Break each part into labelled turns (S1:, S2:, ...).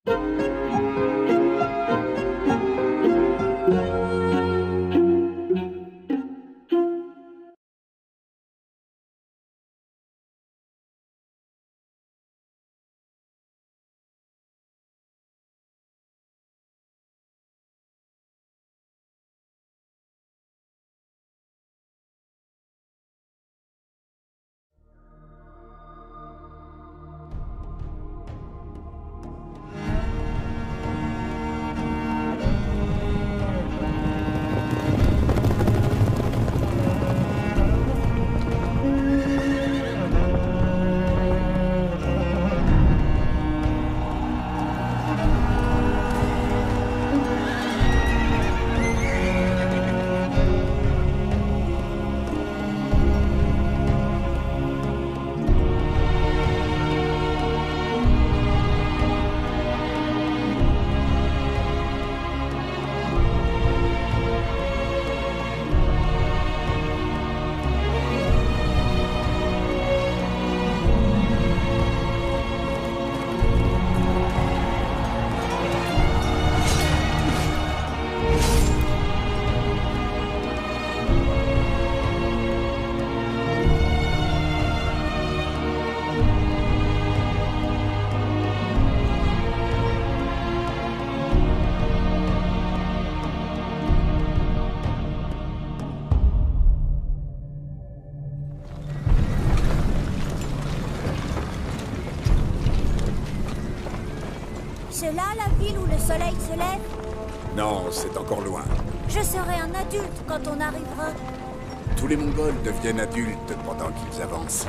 S1: C'est là la ville où le soleil se lève?
S2: Non, c'est encore loin.
S1: Je serai un adulte quand on arrivera.
S2: Tous les Mongols deviennent adultes pendant qu'ils avancent.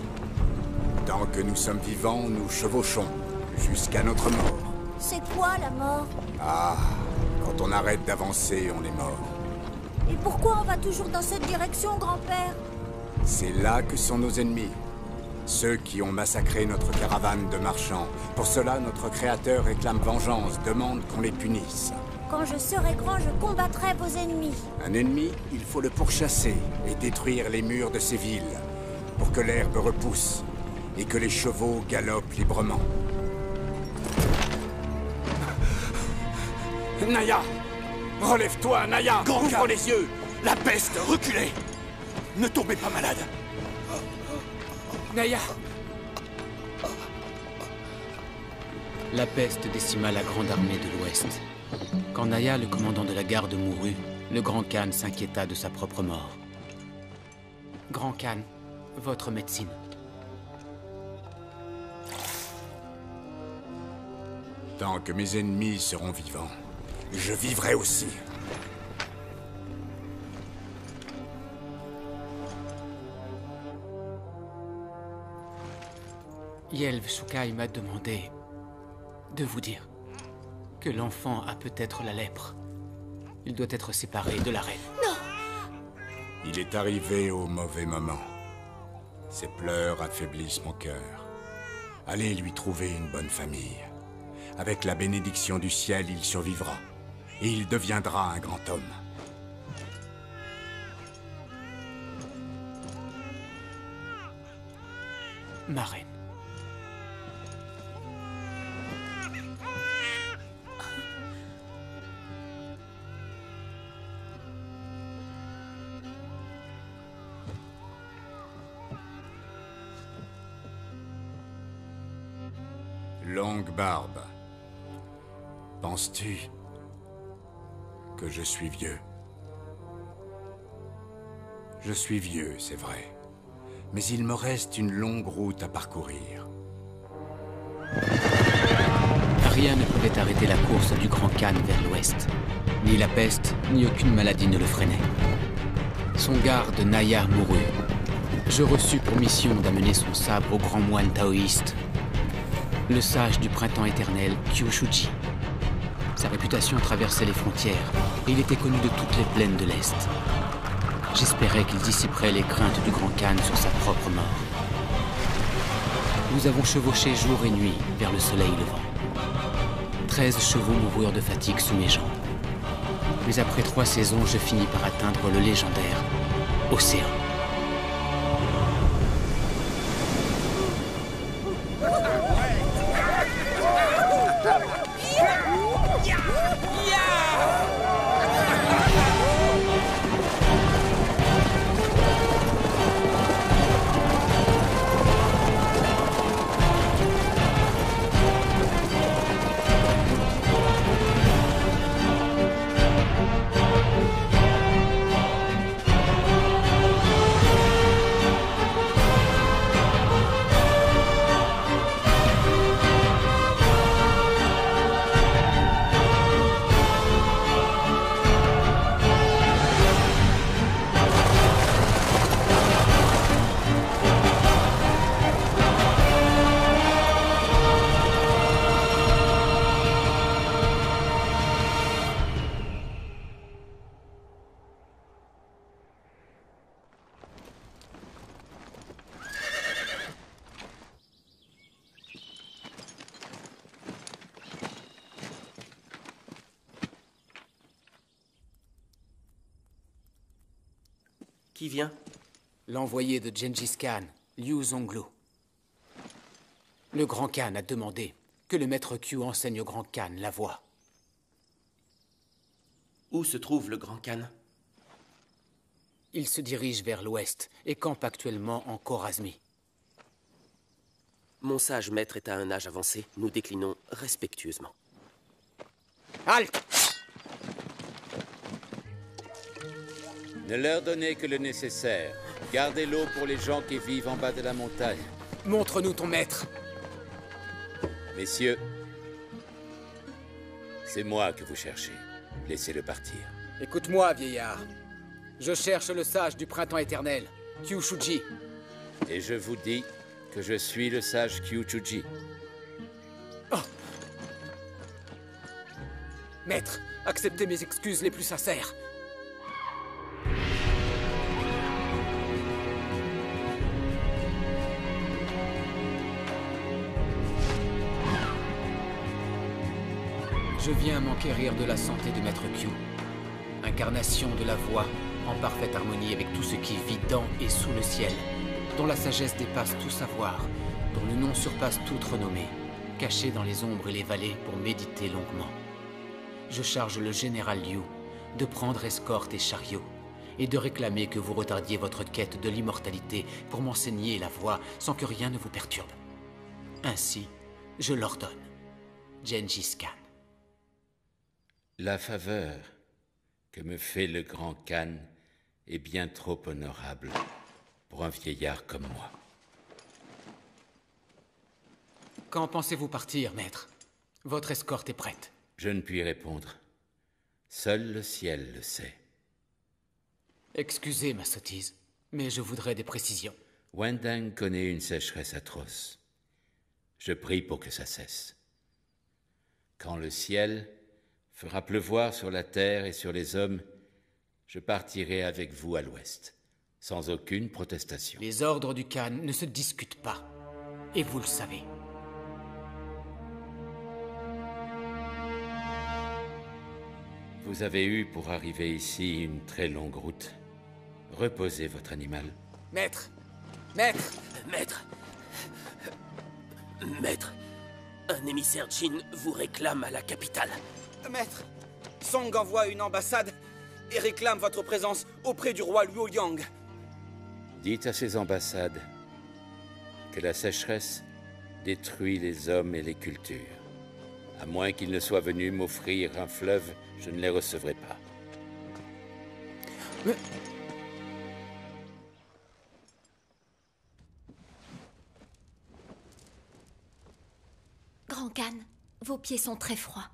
S2: Tant que nous sommes vivants, nous chevauchons, jusqu'à notre mort.
S1: C'est quoi la mort?
S2: Ah, quand on arrête d'avancer, on est mort.
S1: Et pourquoi on va toujours dans cette direction, grand-père?
S2: C'est là que sont nos ennemis. Ceux qui ont massacré notre caravane de marchands. Pour cela, notre créateur réclame vengeance, demande qu'on les punisse.
S1: Quand je serai grand, je combattrai vos ennemis.
S2: Un ennemi, il faut le pourchasser et détruire les murs de ces villes, pour que l'herbe repousse et que les chevaux galopent librement. Naya! Relève-toi, Naya! Ouvre les yeux! La peste, reculez! Ne tombez pas malade!
S3: Naya! La peste décima la grande armée de l'Ouest. Quand Naya, le commandant de la garde, mourut, le Grand Khan s'inquiéta de sa propre mort. Grand Khan, votre médecine.
S2: Tant que mes ennemis seront vivants, je vivrai aussi.
S3: Yelv Shukai m'a demandé de vous dire que l'enfant a peut-être la lèpre. Il doit être séparé de la reine.
S1: Non!
S2: Il est arrivé au mauvais moment. Ses pleurs affaiblissent mon cœur. Allez lui trouver une bonne famille. Avec la bénédiction du ciel, il survivra. Et il deviendra un grand homme.
S3: Ma reine.
S2: Longue barbe. Penses-tu que je suis vieux? Je suis vieux, c'est vrai. Mais il me reste une longue route à parcourir.
S3: Rien ne pouvait arrêter la course du Grand Khan vers l'ouest. Ni la peste, ni aucune maladie ne le freinait. Son garde, Naya, mourut. Je reçus pour mission d'amener son sabre au grand moine taoïste, le sage du printemps éternel, Kyushuji. Sa réputation traversait les frontières, et il était connu de toutes les plaines de l'Est. J'espérais qu'il dissiperait les craintes du Grand Khan sur sa propre mort. Nous avons chevauché jour et nuit vers le soleil levant. 13 chevaux moururent de fatigue sous mes jambes. Mais après 3 saisons, je finis par atteindre le légendaire océan.
S4: Qui vient?
S3: L'envoyé de Gengis Khan, Liu Zonglu. Le Grand Khan a demandé que le maître Q enseigne au Grand Khan la voie.
S4: Où se trouve le Grand Khan?
S3: Il se dirige vers l'ouest et campe actuellement en Khorasmi.
S4: Mon sage maître est à un âge avancé. Nous déclinons respectueusement.
S3: Halte!
S5: Ne leur donnez que le nécessaire. Gardez l'eau pour les gens qui vivent en bas de la montagne.
S3: Montre-nous ton maître.
S5: Messieurs, c'est moi que vous cherchez. Laissez-le partir.
S3: Écoute-moi, vieillard. Je cherche le sage du printemps éternel, Kyushuji.
S5: Et je vous dis que je suis le sage Kyuchuji.
S3: Oh. Maître, acceptez mes excuses les plus sincères. Je viens m'enquérir de la santé de Maître Q. Incarnation de la voix, en parfaite harmonie avec tout ce qui vit dans et sous le ciel, dont la sagesse dépasse tout savoir, dont le nom surpasse toute renommée, caché dans les ombres et les vallées pour méditer longuement. Je charge le général Liu de prendre escorte et chariot, et de réclamer que vous retardiez votre quête de l'immortalité pour m'enseigner la voie sans que rien ne vous perturbe. Ainsi, je l'ordonne. Gengis Khan.
S5: La faveur que me fait le Grand Khan est bien trop honorable pour un vieillard comme moi.
S3: Quand pensez-vous partir, maître? Votre escorte est prête.
S5: Je ne puis répondre. Seul le ciel le sait.
S3: Excusez ma sottise, mais je voudrais des précisions.
S5: Wendang connaît une sécheresse atroce. Je prie pour que ça cesse. Quand le ciel fera pleuvoir sur la terre et sur les hommes, je partirai avec vous à l'ouest, sans aucune protestation.
S3: Les ordres du Khan ne se discutent pas, et vous le savez.
S5: Vous avez eu pour arriver ici une très longue route. Reposez votre animal.
S3: Maître! Maître!
S4: Maître! Maître! Un émissaire Jin vous réclame à la capitale.
S6: Maître, Song envoie une ambassade et réclame votre présence auprès du roi Luoyang.
S5: Dites à ces ambassades que la sécheresse détruit les hommes et les cultures. À moins qu'ils ne soient venus m'offrir un fleuve, je ne les recevrai pas.
S3: Mais...
S1: Grand Khan, vos pieds sont très froids.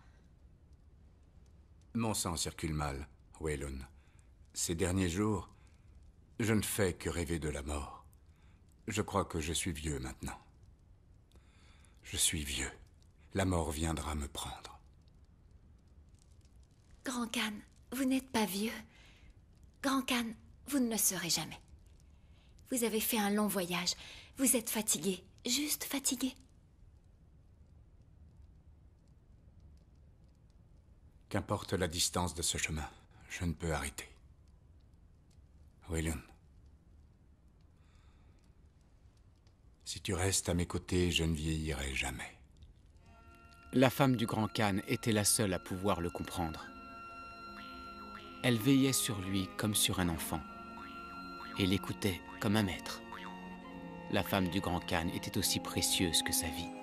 S2: Mon sang circule mal, Wei Lun. Ces derniers jours, je ne fais que rêver de la mort. Je crois que je suis vieux maintenant. Je suis vieux. La mort viendra me prendre.
S1: Grand Khan, vous n'êtes pas vieux. Grand Khan, vous ne le serez jamais. Vous avez fait un long voyage. Vous êtes fatigué, juste fatigué.
S2: Qu'importe la distance de ce chemin, je ne peux arrêter. Wei Lun. Si tu restes à mes côtés, je ne vieillirai jamais.
S3: La femme du Grand Khan était la seule à pouvoir le comprendre. Elle veillait sur lui comme sur un enfant, et l'écoutait comme un maître. La femme du Grand Khan était aussi précieuse que sa vie.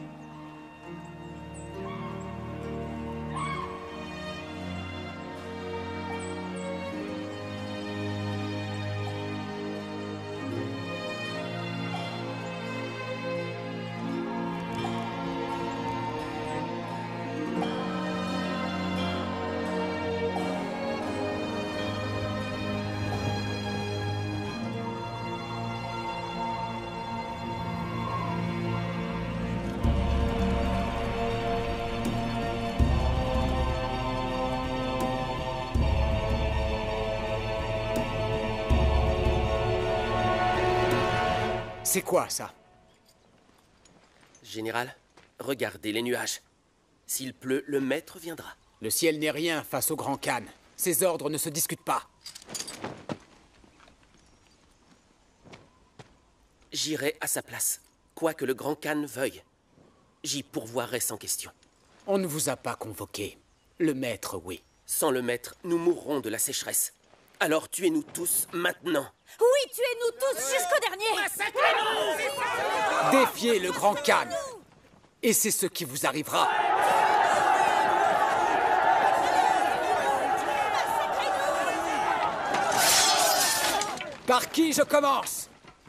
S3: C'est quoi, ça?
S4: Général, regardez les nuages. S'il pleut, le maître viendra.
S3: Le ciel n'est rien face au Grand Khan. Ses ordres ne se discutent pas.
S4: J'irai à sa place, quoi que le Grand Khan veuille. J'y pourvoirai sans question.
S3: On ne vous a pas convoqué. Le maître, oui.
S4: Sans le maître, nous mourrons de la sécheresse. Alors tuez-nous tous maintenant.
S1: Oui, tuez-nous tous jusqu'au dernier.
S3: Défiez le Grand Khan. Et c'est ce qui vous arrivera. Par qui je commence?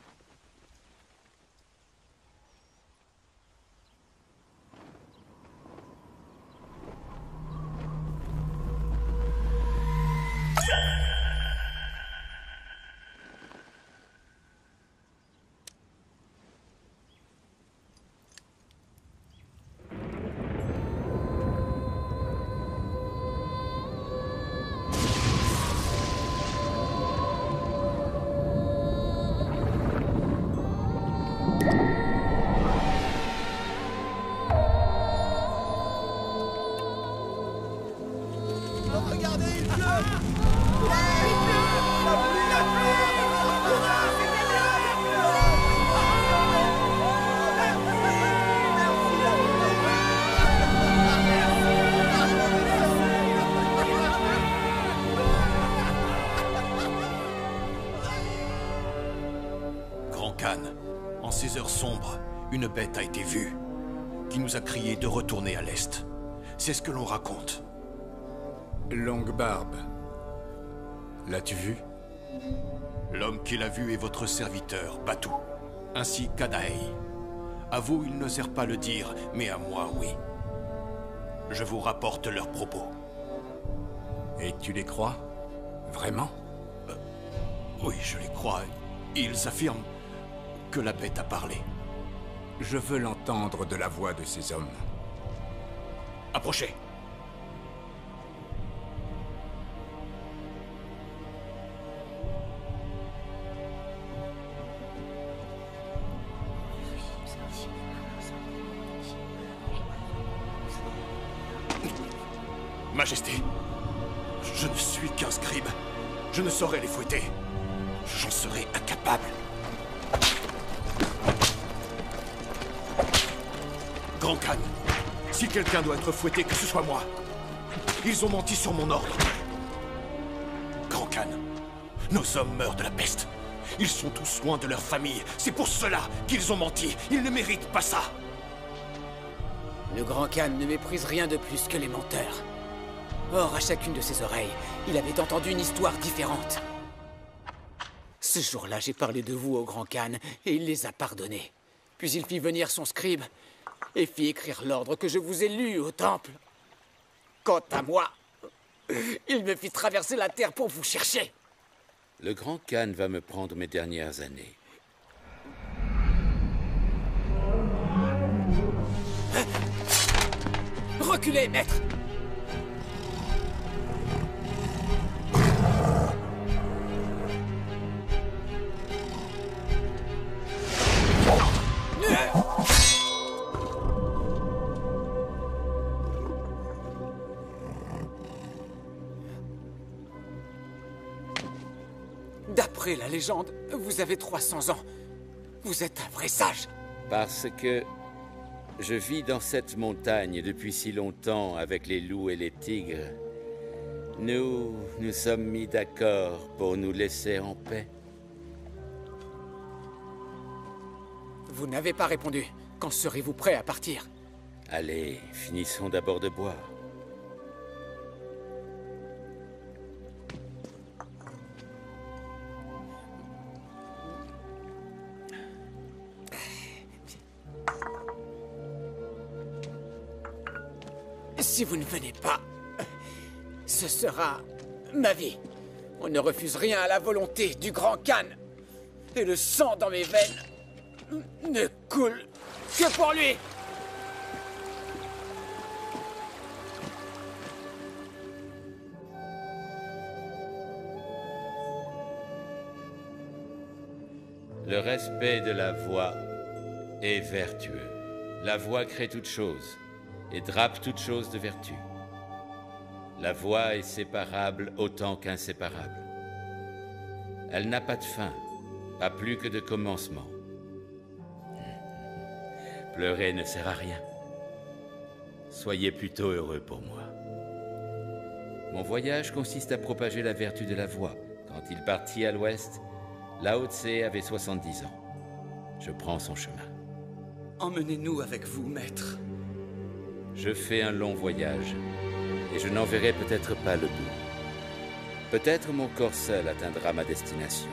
S7: En ces heures sombres, une bête a été vue, qui nous a crié de retourner à l'est. C'est ce que l'on raconte.
S2: Longue Barbe. L'as-tu vu?
S7: L'homme qui l'a vu est votre serviteur, Batou, ainsi qu'Adaei. À vous, ils n'osèrent pas le dire, mais à moi, oui. Je vous rapporte leurs propos.
S2: Et tu les crois? Vraiment?
S7: Oui, je les crois. Ils affirment que la bête a parlé.
S2: Je veux l'entendre de la voix de ces hommes.
S7: Approchez. Majesté, je ne suis qu'un scribe. Je ne saurais les fouetter. J'en serais incapable. Grand Khan, si quelqu'un doit être fouetté, que ce soit moi. Ils ont menti sur mon ordre. Grand Khan, nos hommes meurent de la peste. Ils sont tous loin de leur famille. C'est pour cela qu'ils ont menti. Ils ne méritent pas ça.
S3: Le Grand Khan ne méprise rien de plus que les menteurs. Or, à chacune de ses oreilles, il avait entendu une histoire différente. Ce jour-là, j'ai parlé de vous au Grand Khan, et il les a pardonnés. Puis il fit venir son scribe, et fit écrire l'ordre que je vous ai lu au temple. Quant à moi, il me fit traverser la terre pour vous chercher.
S5: Le Grand Khan va me prendre mes dernières années.
S3: Reculez, maître! D'après la légende, vous avez 300 ans. Vous êtes un vrai sage.
S5: Parce que je vis dans cette montagne depuis si longtemps avec les loups et les tigres. Nous sommes mis d'accord pour nous laisser en paix.
S3: Vous n'avez pas répondu. Quand serez-vous prêt à partir?
S5: Allez, finissons d'abord de boire.
S3: Si vous ne venez pas, ce sera ma vie. On ne refuse rien à la volonté du Grand Khan. Et le sang dans mes veines ne coule que pour lui.
S5: Le respect de la voix est vertueux. La voix crée toute chose et drape toute chose de vertu. La voix est séparable autant qu'inséparable. Elle n'a pas de fin, pas plus que de commencement. Pleurer ne sert à rien. Soyez plutôt heureux pour moi. Mon voyage consiste à propager la vertu de la voix. Quand il partit à l'ouest, Lao Tse avait 70 ans. Je prends son chemin.
S6: Emmenez-nous avec vous, maître.
S5: Je fais un long voyage, et je n'en verrai peut-être pas le bout. Peut-être mon corps seul atteindra ma destination.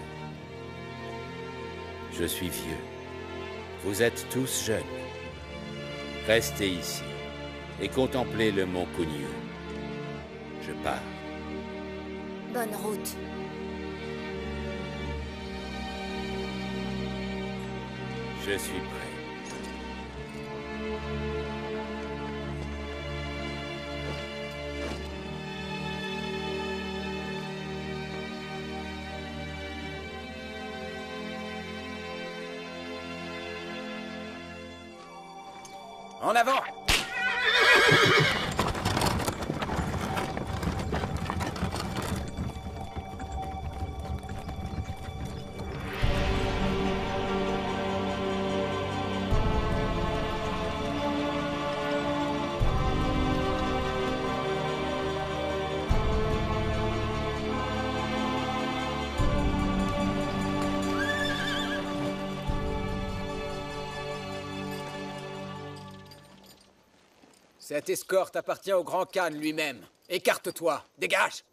S5: Je suis vieux. Vous êtes tous jeunes. Restez ici, et contemplez le mont Kunyu. Je pars.
S1: Bonne route.
S5: Je suis prêt.
S6: En avant! Cette escorte appartient au Grand Khan lui-même. Écarte-toi, dégage!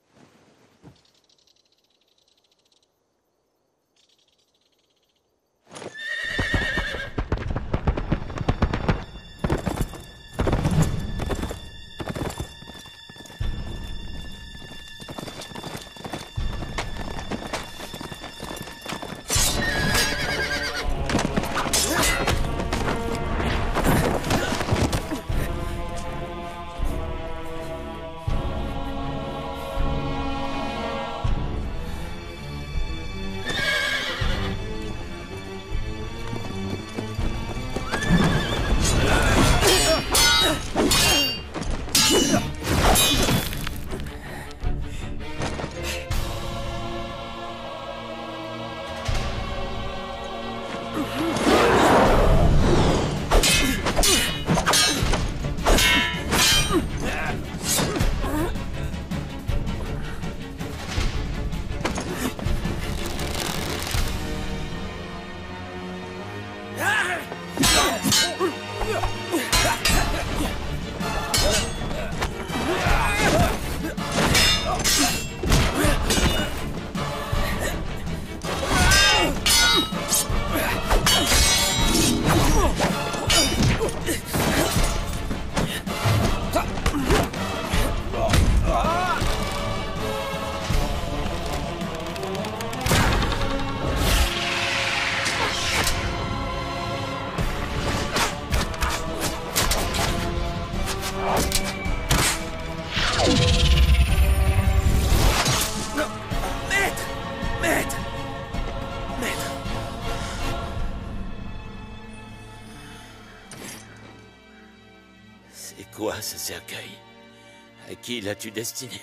S4: C'est quoi ce cercueil? À qui l'as-tu destiné?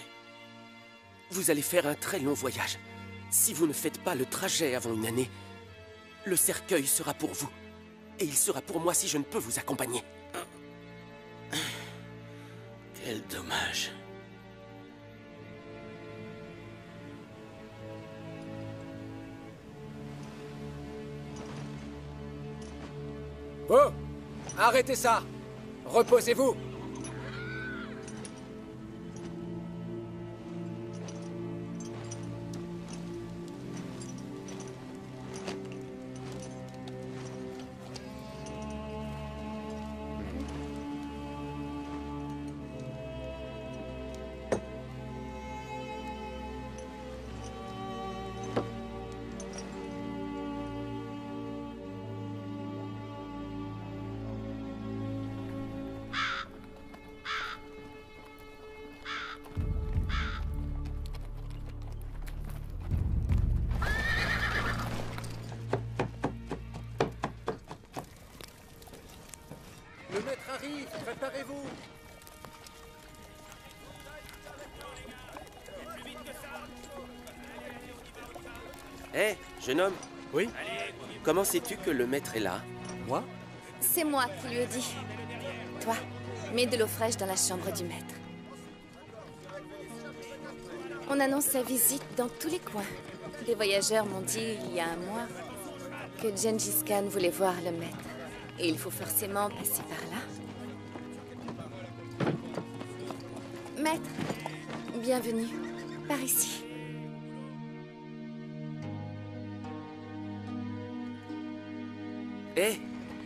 S6: Vous allez faire un très long voyage. Si vous ne faites pas le trajet avant une année, le cercueil sera pour vous. Et il sera pour moi si je ne peux vous accompagner.
S4: Quel dommage.
S6: Oh! Arrêtez ça! Reposez-vous! Le maître arrive, préparez-vous!
S4: Hé, jeune homme,
S6: Oui?
S4: comment sais-tu que le maître est là?
S6: Moi?
S1: C'est moi qui lui ai dit. Toi, mets de l'eau fraîche dans la chambre du maître. On annonce sa visite dans tous les coins. Des voyageurs m'ont dit, il y a un mois, que Gengis Khan voulait voir le maître. Et il faut forcément passer par là. Maître, bienvenue. Par ici.
S6: Hé!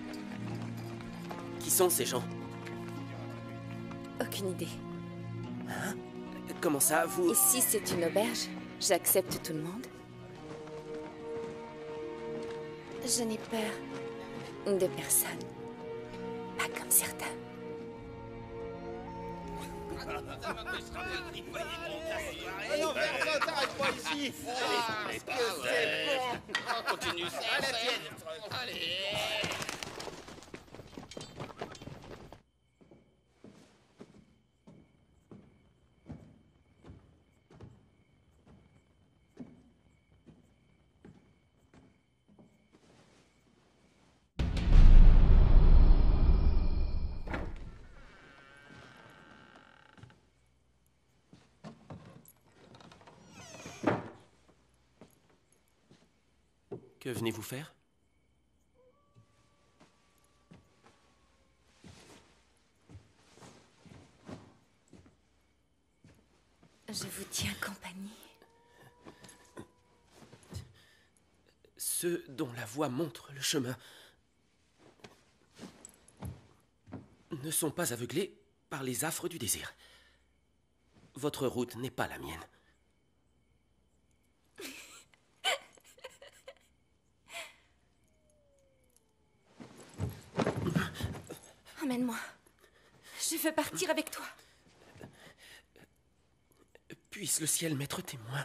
S6: Qui sont ces gens?
S1: Aucune idée.
S6: Hein? Comment ça, vous...
S1: Ici, c'est une auberge. J'accepte tout le monde. Je n'ai peur de personne. Pas comme certains.
S8: Non, personne, t'arrête pas ici. Allez, c'est bon. On continue ça. Allez.
S6: Que venez-vous faire?
S1: Je vous tiens compagnie.
S6: Ceux dont la voix montre le chemin ne sont pas aveuglés par les affres du désir. Votre route n'est pas la mienne.
S1: Emmène-moi. Je veux partir avec toi.
S6: Puisse le ciel m'être témoin.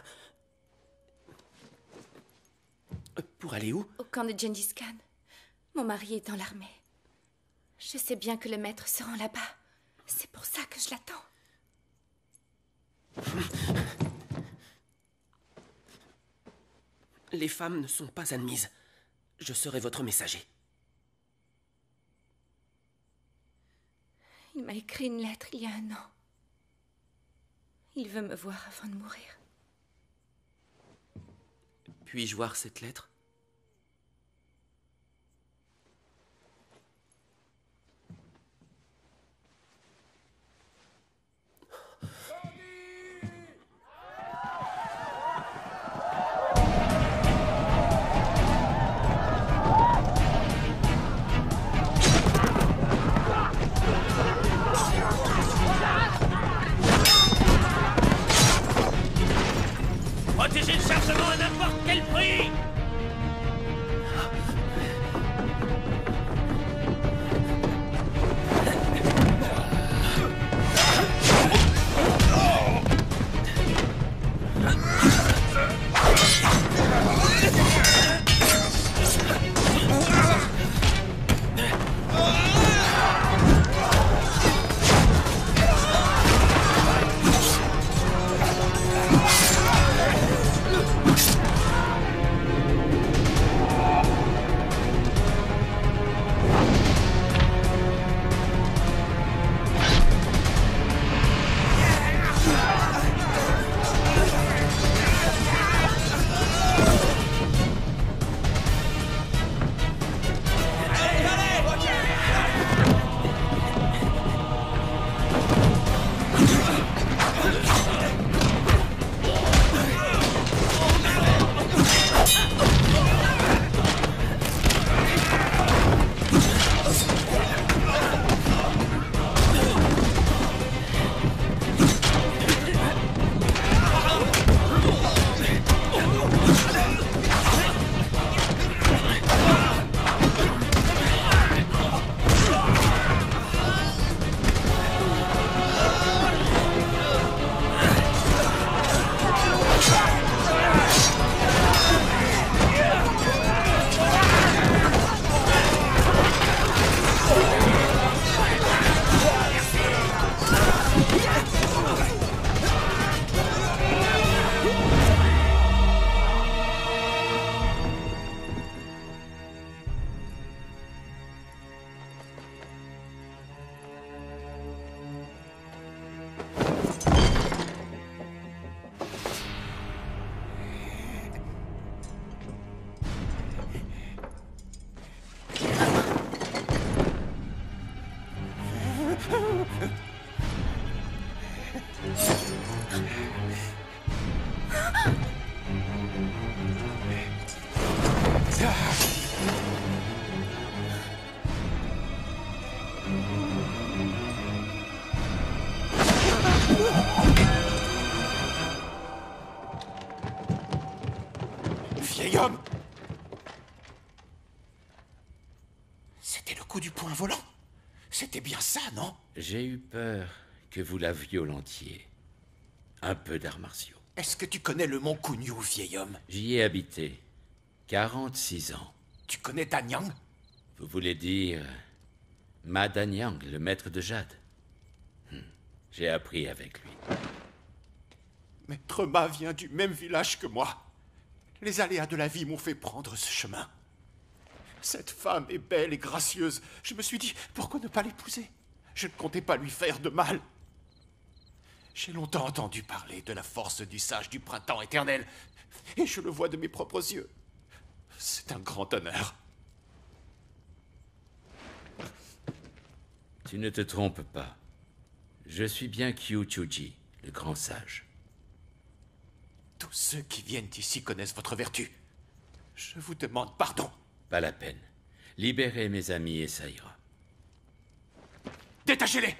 S6: Pour aller où?
S1: Au camp de Gengis Khan. Mon mari est dans l'armée. Je sais bien que le maître se rend là-bas. C'est pour ça que je l'attends.
S6: Les femmes ne sont pas admises. Je serai votre messager.
S1: Il m'a écrit une lettre il y a 1 an. Il veut me voir avant de mourir.
S6: Puis-je voir cette lettre?
S4: Protégez le chargement à n'importe quel prix!
S7: coup du poing volant. C'était bien ça, non?
S5: J'ai eu peur que vous la violentiez. Un peu d'arts martiaux.
S7: Est-ce que tu connais le mont Kunyu, vieil homme?
S5: J'y ai habité. 46 ans.
S7: Tu connais Danyang?
S5: Vous voulez dire... Ma Danyang, le maître de Jade. J'ai appris avec lui.
S7: Maître Ma vient du même village que moi. Les aléas de la vie m'ont fait prendre ce chemin. Cette femme est belle et gracieuse. Je me suis dit, pourquoi ne pas l'épouser? Je ne comptais pas lui faire de mal. J'ai longtemps entendu parler de la force du sage du printemps éternel, et je le vois de mes propres yeux. C'est un grand honneur.
S5: Tu ne te trompes pas. Je suis bien Kyuchuji, le grand sage.
S7: Tous ceux qui viennent ici connaissent votre vertu. Je vous demande pardon.
S5: Pas la peine. Libérez mes amis et ça ira.
S7: Détachez-les!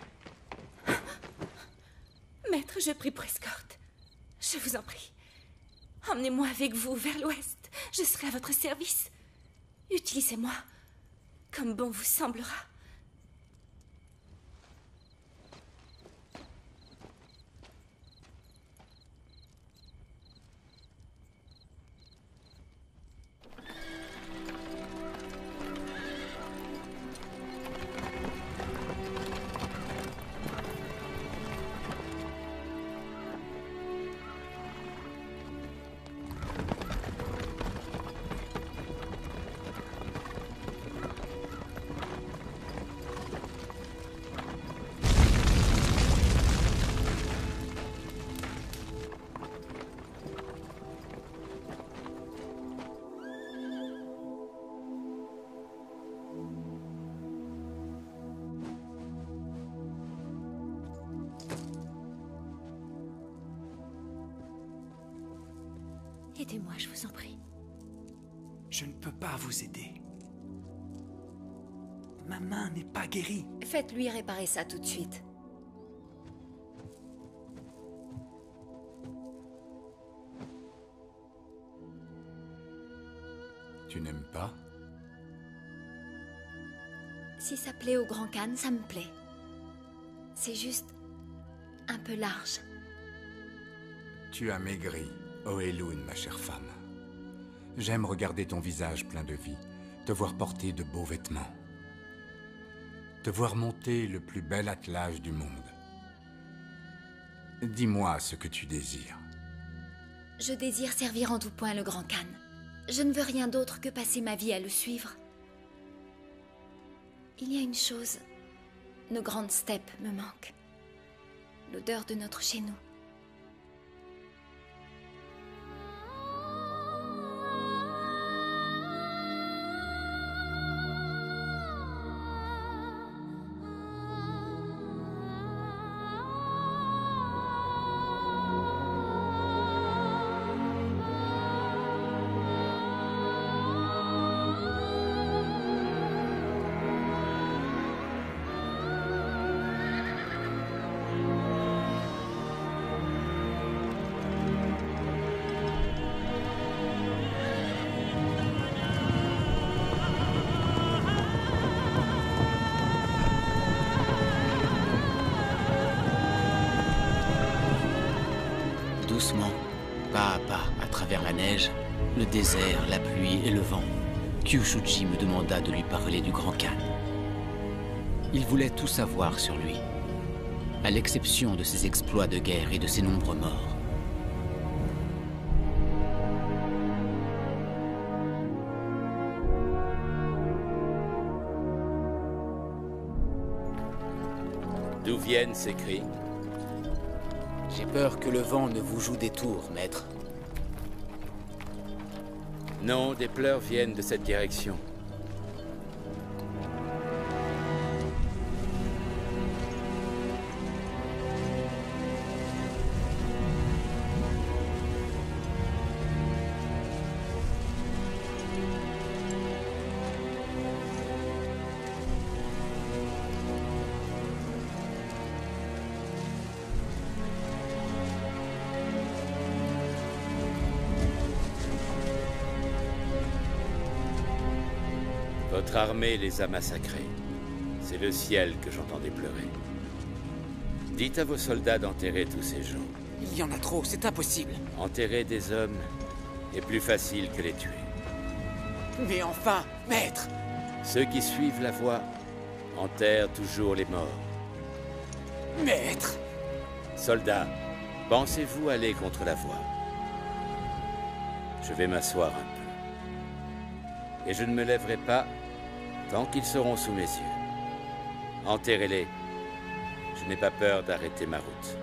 S1: Maître, je prie pour escorte. Je vous en prie. Emmenez-moi avec vous vers l'ouest. Je serai à votre service. Utilisez-moi comme bon vous semblera. Aidez-moi, je vous en prie.
S9: Je ne peux pas vous aider. Ma main n'est pas guérie.
S1: Faites-lui réparer ça tout de suite.
S2: Tu n'aimes pas?
S1: Si ça plaît au Grand Khan, ça me plaît. C'est juste un peu large.
S2: Tu as maigri, Oelun, ma chère femme. J'aime regarder ton visage plein de vie, te voir porter de beaux vêtements, te voir monter le plus bel attelage du monde. Dis-moi ce que tu désires.
S1: Je désire servir en tout point le Grand Khan. Je ne veux rien d'autre que passer ma vie à le suivre. Il y a une chose. Nos grandes steppes me manquent. L'odeur de notre chez nous.
S3: Doucement, pas à pas, à travers la neige, le désert, la pluie et le vent, Kyushuji me demanda de lui parler du Grand Khan. Il voulait tout savoir sur lui, à l'exception de ses exploits de guerre et de ses nombreux morts.
S5: D'où viennent ces cris?
S3: J'ai peur que le vent ne vous joue des tours, maître.
S5: Non, des pleurs viennent de cette direction. Votre armée les a massacrés. C'est le ciel que j'entendais pleurer. Dites à vos soldats d'enterrer tous ces gens.
S3: Il y en a trop, c'est impossible.
S5: Enterrer des hommes est plus facile que les tuer.
S3: Mais enfin, maître!
S5: Ceux qui suivent la voie enterrent toujours les morts.
S3: Maître!
S5: Soldats, pensez-vous aller contre la voie? Je vais m'asseoir un peu. Et je ne me lèverai pas tant qu'ils seront sous mes yeux. Enterrez-les. Je n'ai pas peur d'arrêter ma route.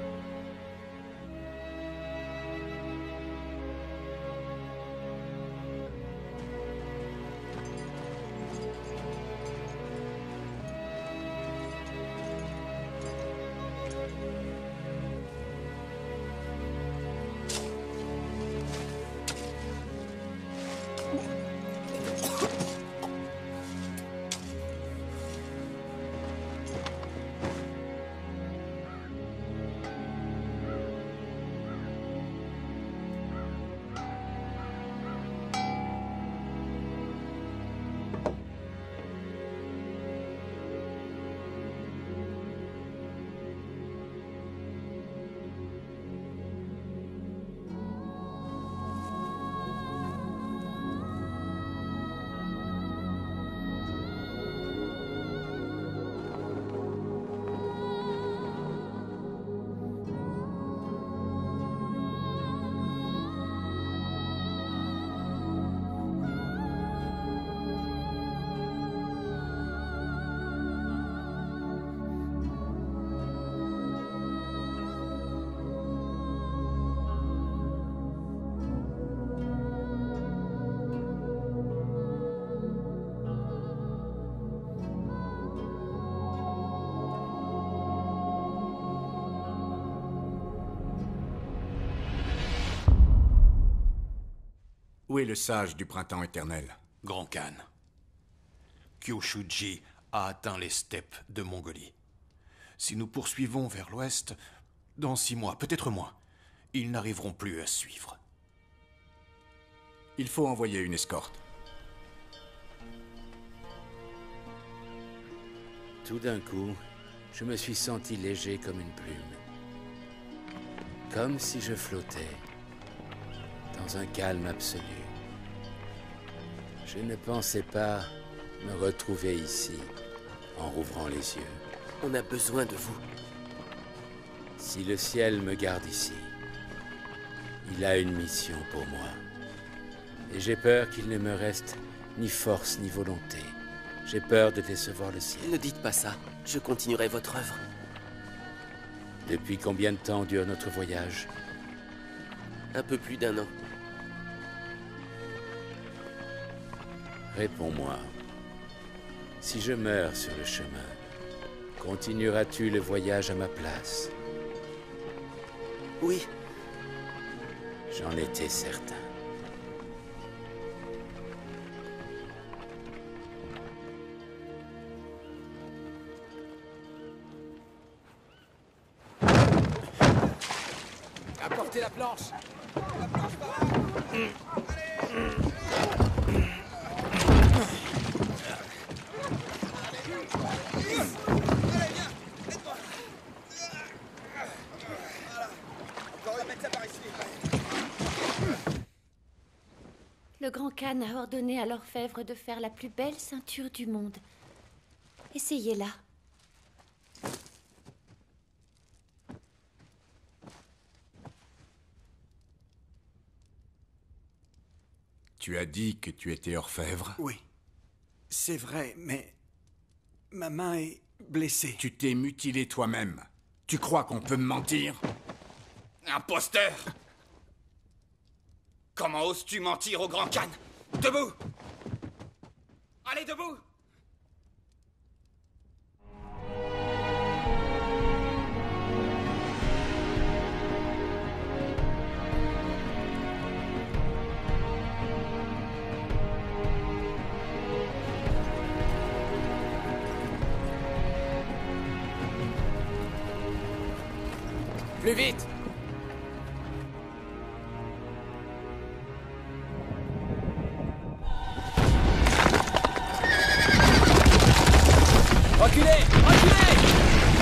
S2: Où est le sage du printemps éternel?
S7: Grand Khan. Kyoshuji a atteint les steppes de Mongolie. Si nous poursuivons vers l'ouest, dans 6 mois, peut-être moins, ils n'arriveront plus à suivre.
S2: Il faut envoyer une escorte.
S5: Tout d'un coup, je me suis senti léger comme une plume. Comme si je flottais dans un calme absolu. Je ne pensais pas me retrouver ici, en rouvrant les yeux.
S6: On a besoin de vous.
S5: Si le ciel me garde ici, il a une mission pour moi. Et j'ai peur qu'il ne me reste ni force ni volonté. J'ai peur de décevoir le ciel.
S6: Ne dites pas ça. Je continuerai votre œuvre.
S5: Depuis combien de temps dure notre voyage?
S6: Un peu plus d'1 an.
S5: Réponds-moi. Si je meurs sur le chemin, continueras-tu le voyage à ma place?
S6: Oui.
S5: J'en étais certain.
S3: Apportez la planche!
S1: Le grand Khan a ordonné à l'orfèvre de faire la plus belle ceinture du monde. Essayez-la.
S2: Tu as dit que tu étais orfèvre?
S9: Oui. C'est vrai, mais ma main est blessée.
S2: Tu t'es mutilé toi-même. Tu crois qu'on peut me mentir?
S8: Imposteur! Comment oses-tu mentir au grand Khan? Debout! Allez, debout!
S3: Plus vite! Reculez! Reculez!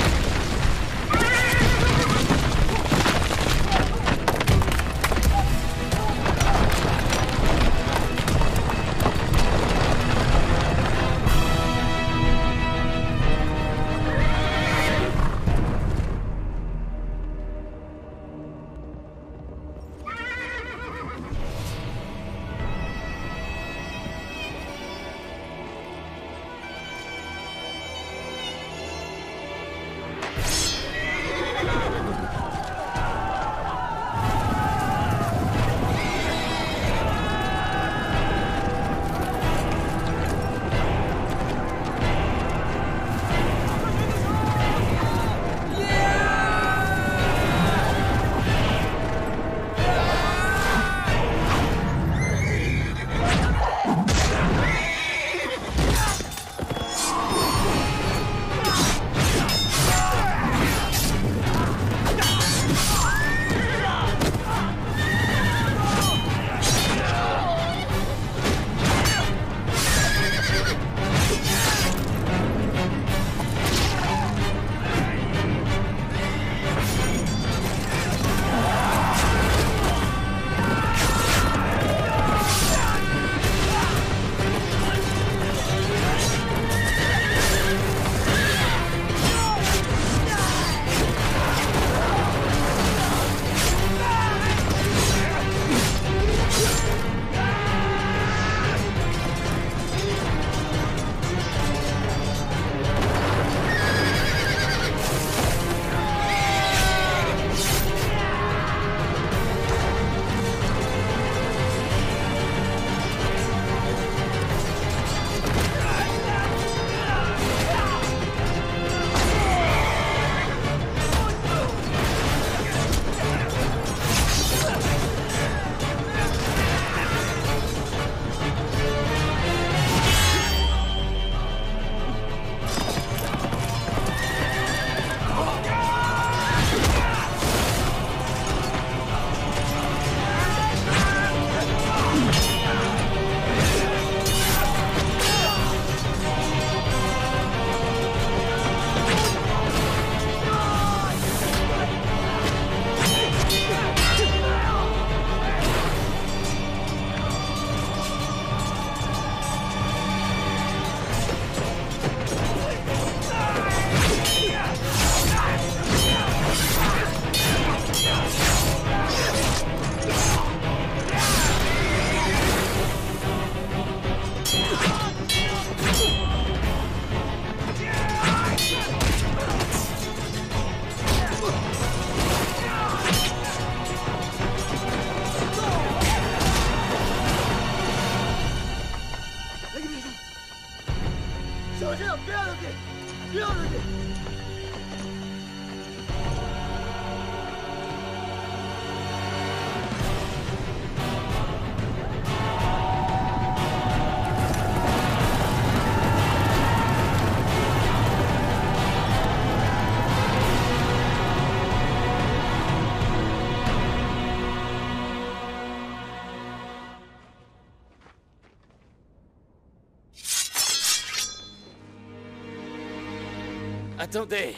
S4: Attendez.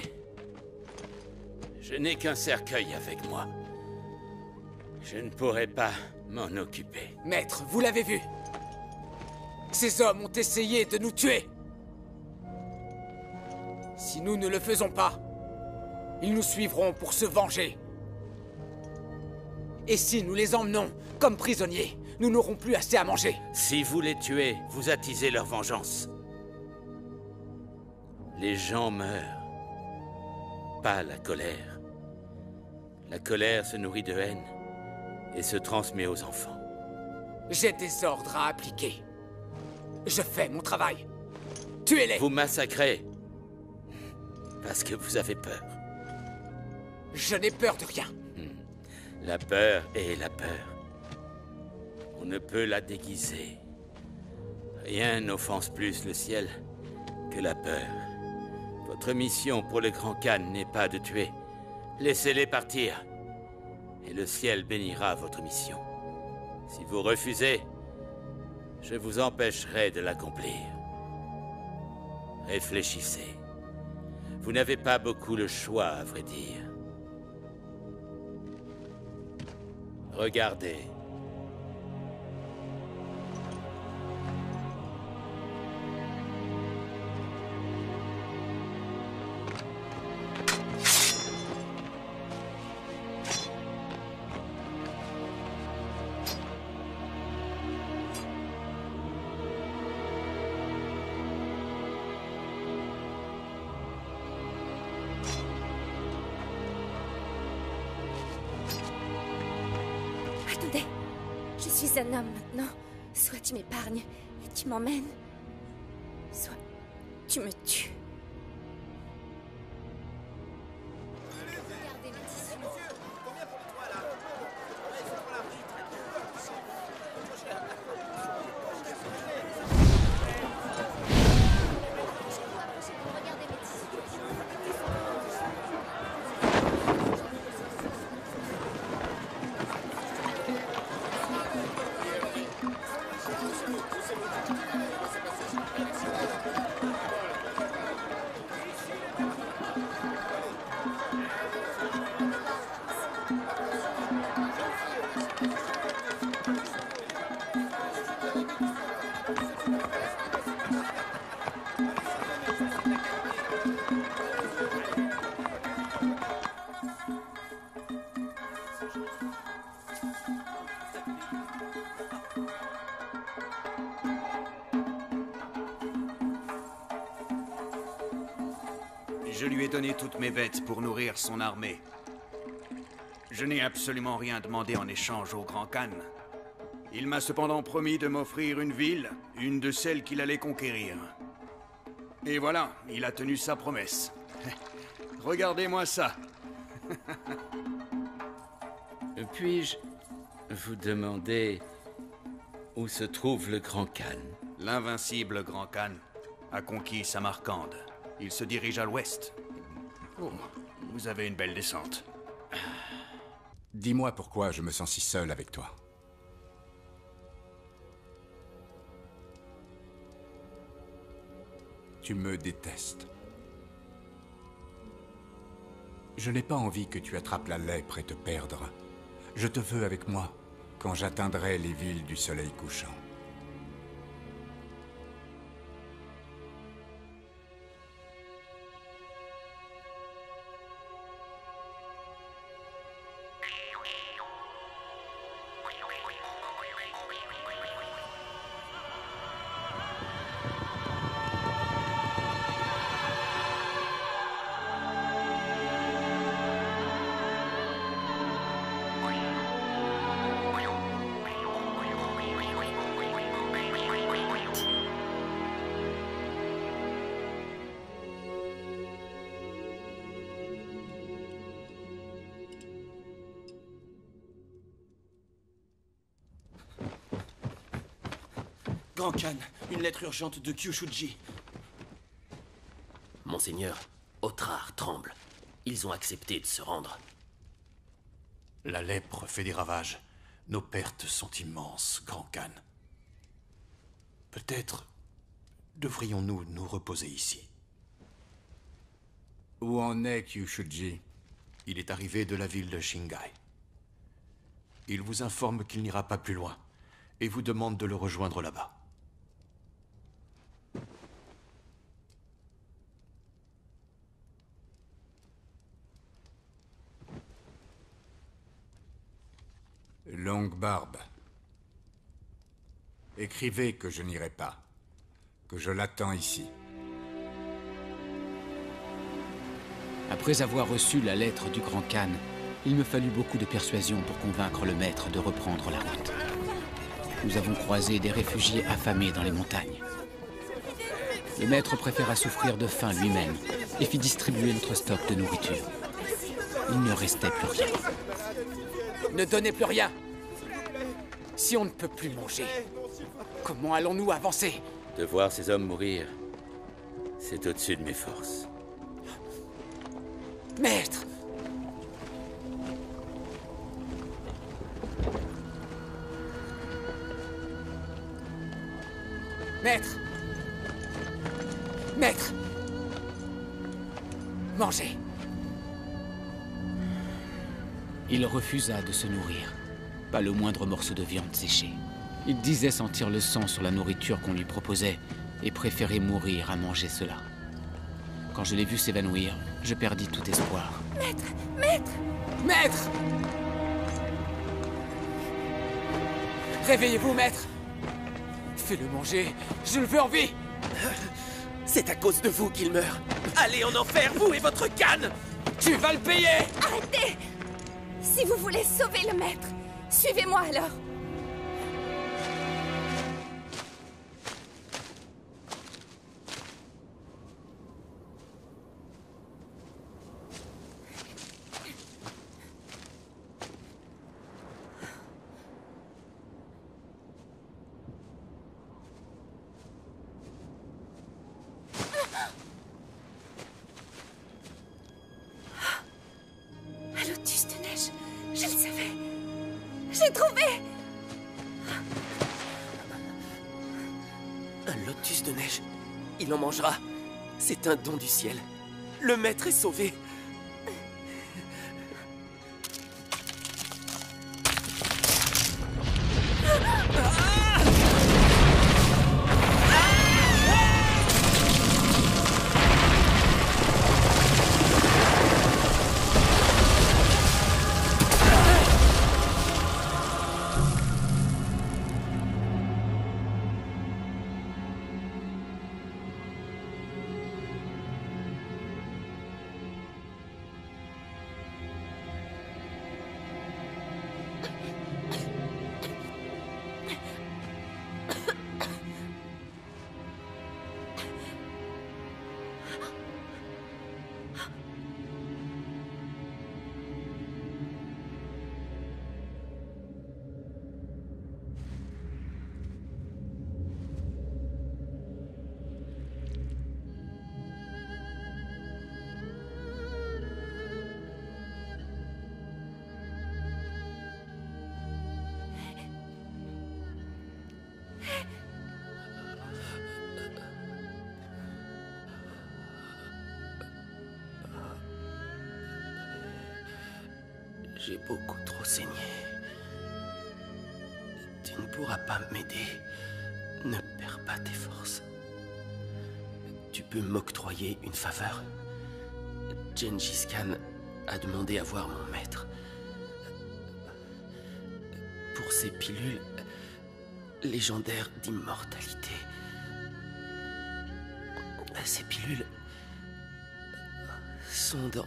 S4: Je n'ai qu'un cercueil avec moi. Je ne pourrai pas m'en occuper.
S3: Maître, vous l'avez vu. Ces hommes ont essayé de nous tuer. Si nous ne le faisons pas, ils nous suivront pour se venger. Et si nous les emmenons comme prisonniers, nous n'aurons plus assez à manger.
S4: Si vous les tuez, vous attisez leur vengeance. Les gens meurent, pas la colère. La colère se nourrit de haine et se transmet aux enfants.
S3: J'ai des ordres à appliquer. Je fais mon travail. Tuez-les!
S4: Vous massacrez parce que vous avez peur.
S3: Je n'ai peur de rien.
S4: La peur est la peur. On ne peut la déguiser. Rien n'offense plus le ciel que la peur. Votre mission pour le Grand Khan n'est pas de tuer. Laissez-les partir. Et le ciel bénira votre mission. Si vous refusez, je vous empêcherai de l'accomplir. Réfléchissez. Vous n'avez pas beaucoup le choix, à vrai dire. Regardez.
S1: Attendez, je suis un homme maintenant. Soit tu m'épargnes et tu m'emmènes, soit tu me tues.
S9: Je lui ai donné toutes mes bêtes pour nourrir son armée. Je n'ai absolument rien demandé en échange au Grand Khan. Il m'a cependant promis de m'offrir une ville, une de celles qu'il allait conquérir. Et voilà, il a tenu sa promesse. Regardez-moi ça.
S5: Puis-je vous demander où se trouve le Grand Khan?
S9: L'invincible Grand Khan a conquis Samarcande. Il se dirige à l'ouest. Oh, vous avez une belle descente.
S2: Dis-moi pourquoi je me sens si seul avec toi. Tu me détestes. Je n'ai pas envie que tu attrapes la lèpre et te perdre. Je te veux avec moi quand j'atteindrai les villes du soleil couchant.
S6: Grand Khan, une lettre urgente de Kyushuji.
S10: Monseigneur, Otrar tremble. Ils ont accepté de se rendre.
S7: La lèpre fait des ravages. Nos pertes sont immenses, Grand Khan. Peut-être devrions-nous nous reposer ici.
S2: Où en est Kyushuji?
S7: Il est arrivé de la ville de Shingai. Il vous informe qu'il n'ira pas plus loin et vous demande de le rejoindre là-bas.
S2: Longue Barbe. Écrivez que je n'irai pas, que je l'attends ici.
S3: Après avoir reçu la lettre du Grand Khan, il me fallut beaucoup de persuasion pour convaincre le maître de reprendre la route. Nous avons croisé des réfugiés affamés dans les montagnes. Le maître préféra souffrir de faim lui-même et fit distribuer notre stock de nourriture. Il ne restait plus rien.
S11: Ne donnez plus rien! Si on ne peut plus manger, comment allons-nous avancer?
S4: De voir ces hommes mourir, c'est au-dessus de mes forces.
S11: Maître! Maître! Maître! Mangez.
S3: Il refusa de se nourrir. Pas le moindre morceau de viande séchée. Il disait sentir le sang sur la nourriture qu'on lui proposait et préférait mourir à manger cela. Quand je l'ai vu s'évanouir, je perdis tout espoir.
S1: Maître! Maître!
S11: Maître! Réveillez-vous, maître! Fais-le manger, je le veux en vie!
S6: C'est à cause de vous qu'il meurt. Allez en enfer, vous et votre canne!
S11: Tu vas le payer!
S1: Arrêtez! Si vous voulez sauver le maître, suivez-moi alors. Un lotus de neige, je le savais. J'ai trouvé!
S6: Un lotus de neige. Il en mangera. C'est un don du ciel. Le maître est sauvé. J'ai beaucoup trop saigné. Tu ne pourras pas m'aider. Ne perds pas tes forces. Tu peux m'octroyer une faveur. Gengis Khan a demandé à voir mon maître. Pour ces pilules légendaires d'immortalité. Ces pilules sont dans...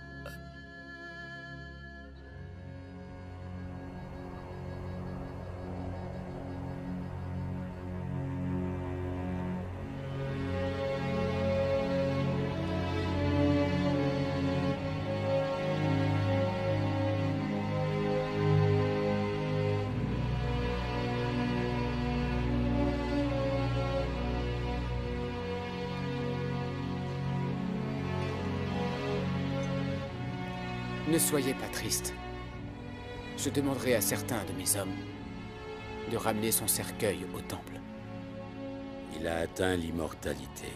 S11: Ne soyez pas triste. Je demanderai à certains de mes hommes de ramener son cercueil au temple.
S4: Il a atteint l'immortalité.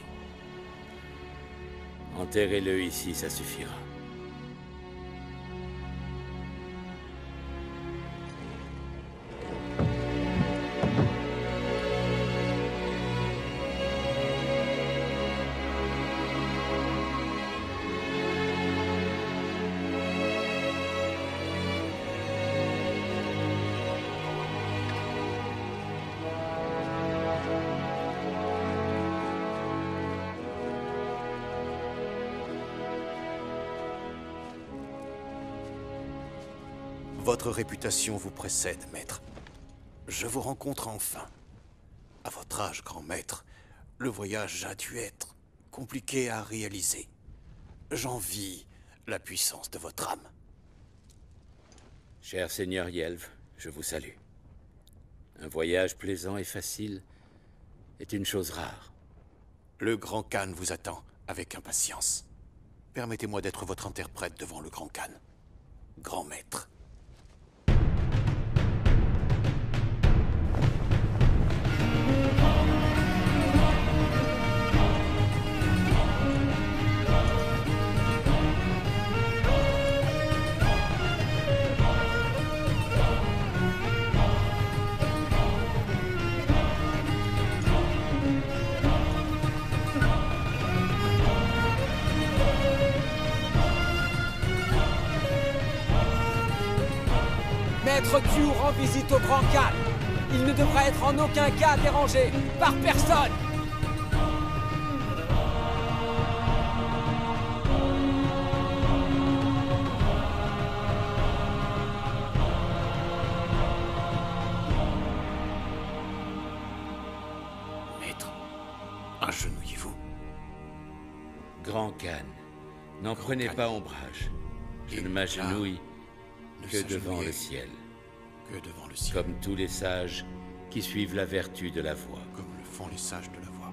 S4: Enterrez-le ici, ça suffira.
S7: Votre réputation vous précède, maître. Je vous rencontre enfin. À votre âge, grand maître, le voyage a dû être compliqué à réaliser. J'envie la puissance de votre âme.
S4: Cher Seigneur Yelv, je vous salue. Un voyage plaisant et facile est une chose rare.
S7: Le Grand Khan vous attend avec impatience. Permettez-moi d'être votre interprète devant le Grand Khan. Grand maître.
S11: maître Qiu rend visite au Grand Khan. Il ne devra être en aucun cas dérangé par personne.
S7: Maître, agenouillez-vous.
S5: Grand Khan, n'en prenez
S7: Khan.
S5: pas ombrage. Je ne m'agenouille que devant le ciel.
S7: Que devant le ciel.
S5: Comme tous les sages qui suivent la vertu de la voie.
S7: Comme le font les sages de la voie.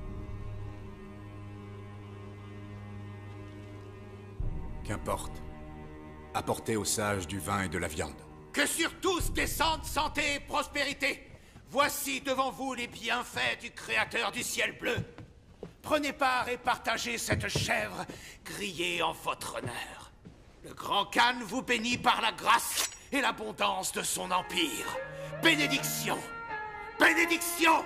S2: Qu'importe. Apportez aux sages du vin et de la viande.
S7: Que sur tous descende santé et prospérité. Voici devant vous les bienfaits du Créateur du ciel bleu. Prenez part et partagez cette chèvre grillée en votre honneur. Le Grand Khan vous bénit par la grâce et l'abondance de son empire. Bénédiction! Bénédiction!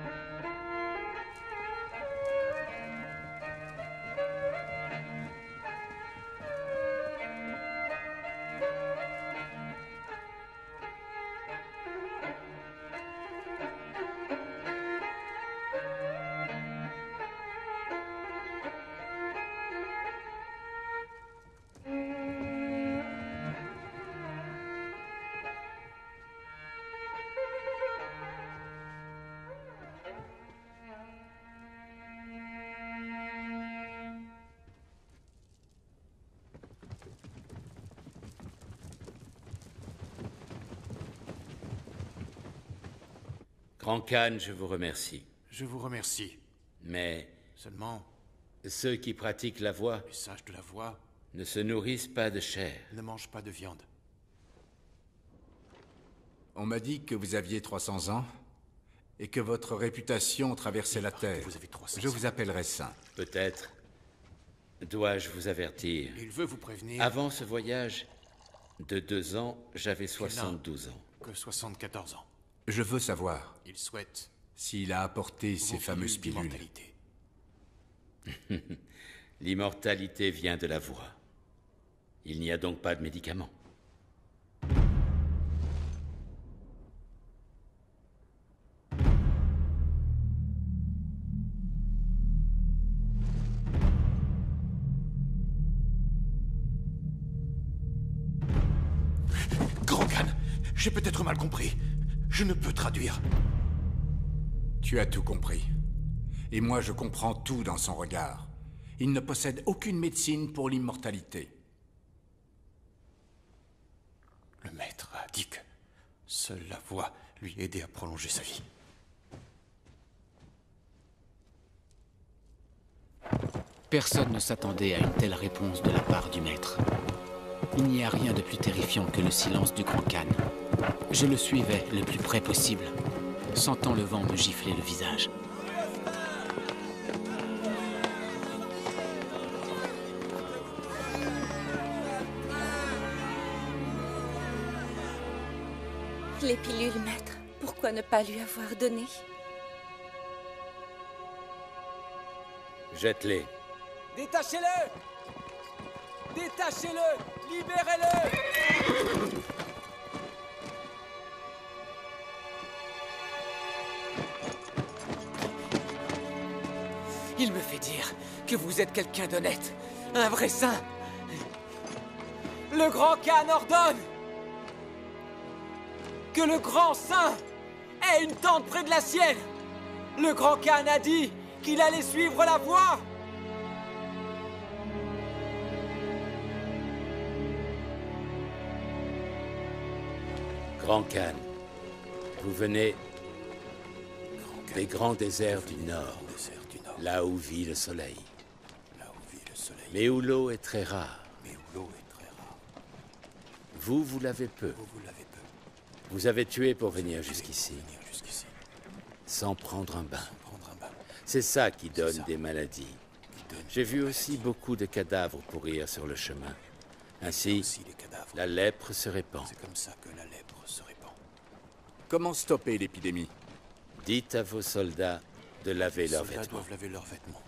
S5: Grand Khan, je vous remercie.
S7: Je vous remercie.
S5: Mais
S7: Seulement,
S5: ceux qui pratiquent la voie
S7: les sages de la voie
S5: ne se nourrissent pas de chair.
S7: ne mangent pas de viande.
S2: On m'a dit que vous aviez 300 ans et que votre réputation traversait la terre.
S7: Vous avez 300
S2: Je vous appellerai saint.
S5: Peut-être dois-je vous avertir.
S7: Il veut vous prévenir
S5: Avant ce voyage de 2 ans, j'avais 72 ans.
S7: que 74 ans.
S2: Je veux savoir
S7: Il souhaite
S2: s'il a apporté ces fameuses pilules.
S7: d'immortalité.
S5: L'immortalité vient de la voie. Il n'y a donc pas de médicament.
S7: Grand Khan, j'ai peut-être mal compris. Je ne peux traduire.
S2: Tu as tout compris. Et moi, je comprends tout dans son regard. Il ne possède aucune médecine pour l'immortalité.
S7: Le maître a dit que seule la voie lui aidait à prolonger sa vie.
S3: Personne ne s'attendait à une telle réponse de la part du maître. Il n'y a rien de plus terrifiant que le silence du Grand Khan. Je le suivais le plus près possible, sentant le vent me gifler le visage.
S1: Les pilules, maître. Pourquoi ne pas lui avoir donné?
S5: Jette-les.
S11: Détachez-le! Détachez-le! Libérez-le! Il me fait dire que vous êtes quelqu'un d'honnête, un vrai saint. Le Grand Khan ordonne que le grand saint ait une tente près de la sienne. Le Grand Khan a dit qu'il allait suivre la voie.
S5: Grand Khan, vous venez des grands déserts du Nord, là où vit le soleil, mais où l'eau est très rare. Vous l'avez peu. Vous avez tué pour venir jusqu'ici, sans prendre un bain. C'est ça qui donne des maladies. J'ai vu aussi beaucoup de cadavres pourrir sur le chemin. Ainsi, la lèpre se répand.
S7: C'est comme ça que la lèpre se répand.
S2: Comment stopper l'épidémie?
S5: Dites à vos soldats de laver leurs
S7: Les soldats
S5: vêtements.
S7: doivent laver leurs vêtements.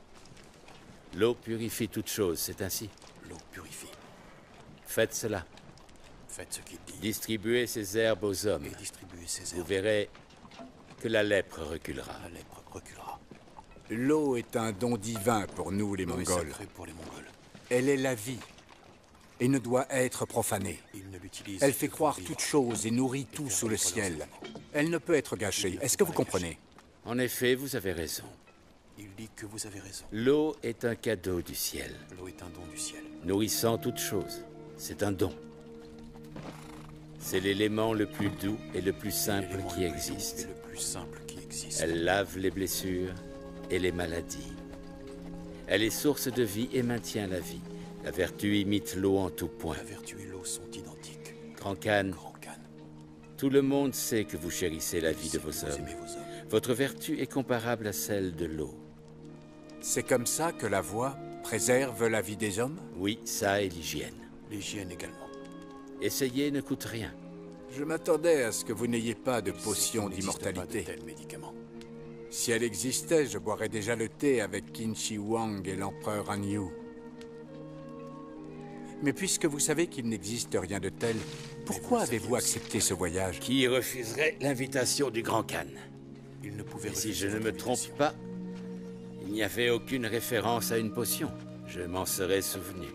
S5: L'eau purifie toute chose, c'est ainsi.
S7: L'eau purifie.
S5: Faites cela.
S7: Faites ce qu'il dit.
S4: Distribuez ces herbes aux hommes.
S7: Et distribuez ces
S4: Vous
S7: herbes.
S4: verrez que la lèpre reculera.
S7: La lèpre reculera.
S2: L'eau est un don divin pour nous, les
S7: L'eau est
S2: Mongols.
S7: sacrée pour les Mongols.
S2: Elle est la vie et ne doit être profanée.
S7: Ils ne l'utilisent
S2: Elle fait
S7: que pour
S2: croire
S7: vivre.
S2: toute chose et nourrit tout
S7: faire
S2: sous le
S7: vivre leurs
S2: ciel.
S7: animaux.
S2: Elle ne peut être gâchée. Est-ce que vous comprenez?
S4: En effet, vous avez raison.
S7: Il dit que vous avez raison.
S4: L'eau est un cadeau du ciel,
S7: L'eau est un don du ciel.
S4: nourrissant toute chose. C'est un don. C'est l'élément le plus doux et le plus simple
S7: L'élément
S4: qui
S7: le plus doux
S4: existe.
S7: et le plus simple qui existe.
S4: Elle lave les blessures et les maladies. Elle est source de vie et maintient la vie. La vertu imite l'eau en tout point.
S7: La vertu et l'eau sont identiques.
S4: Grand Khan,
S7: Grand Khan,
S4: tout le monde sait que vous chérissez la vie de
S7: c'est que
S4: vos
S7: vous
S4: hommes.
S7: aimez vos hommes.
S4: Votre vertu est comparable à celle de l'eau.
S2: C'est comme ça que la voix préserve la vie des hommes?
S4: Oui, ça et l'hygiène.
S7: L'hygiène également.
S4: Essayer ne coûte rien.
S2: Je m'attendais à ce que vous n'ayez pas de potion
S7: Il n'existe pas de
S2: d'immortalité.
S7: tels médicaments.
S2: Si elle existait, je boirais déjà le thé avec Qin Shi Huang et l'empereur Han Yu. Mais puisque vous savez qu'il n'existe rien de tel, pourquoi avez-vous accepté ce voyage?
S4: Qui refuserait l'invitation du Grand Khan?
S7: Il ne pouvait
S4: Et si
S7: refuser
S4: je ne
S7: votre
S4: me trompe
S7: invitation.
S4: pas, il n'y avait aucune référence à une potion. Je m'en serais souvenu.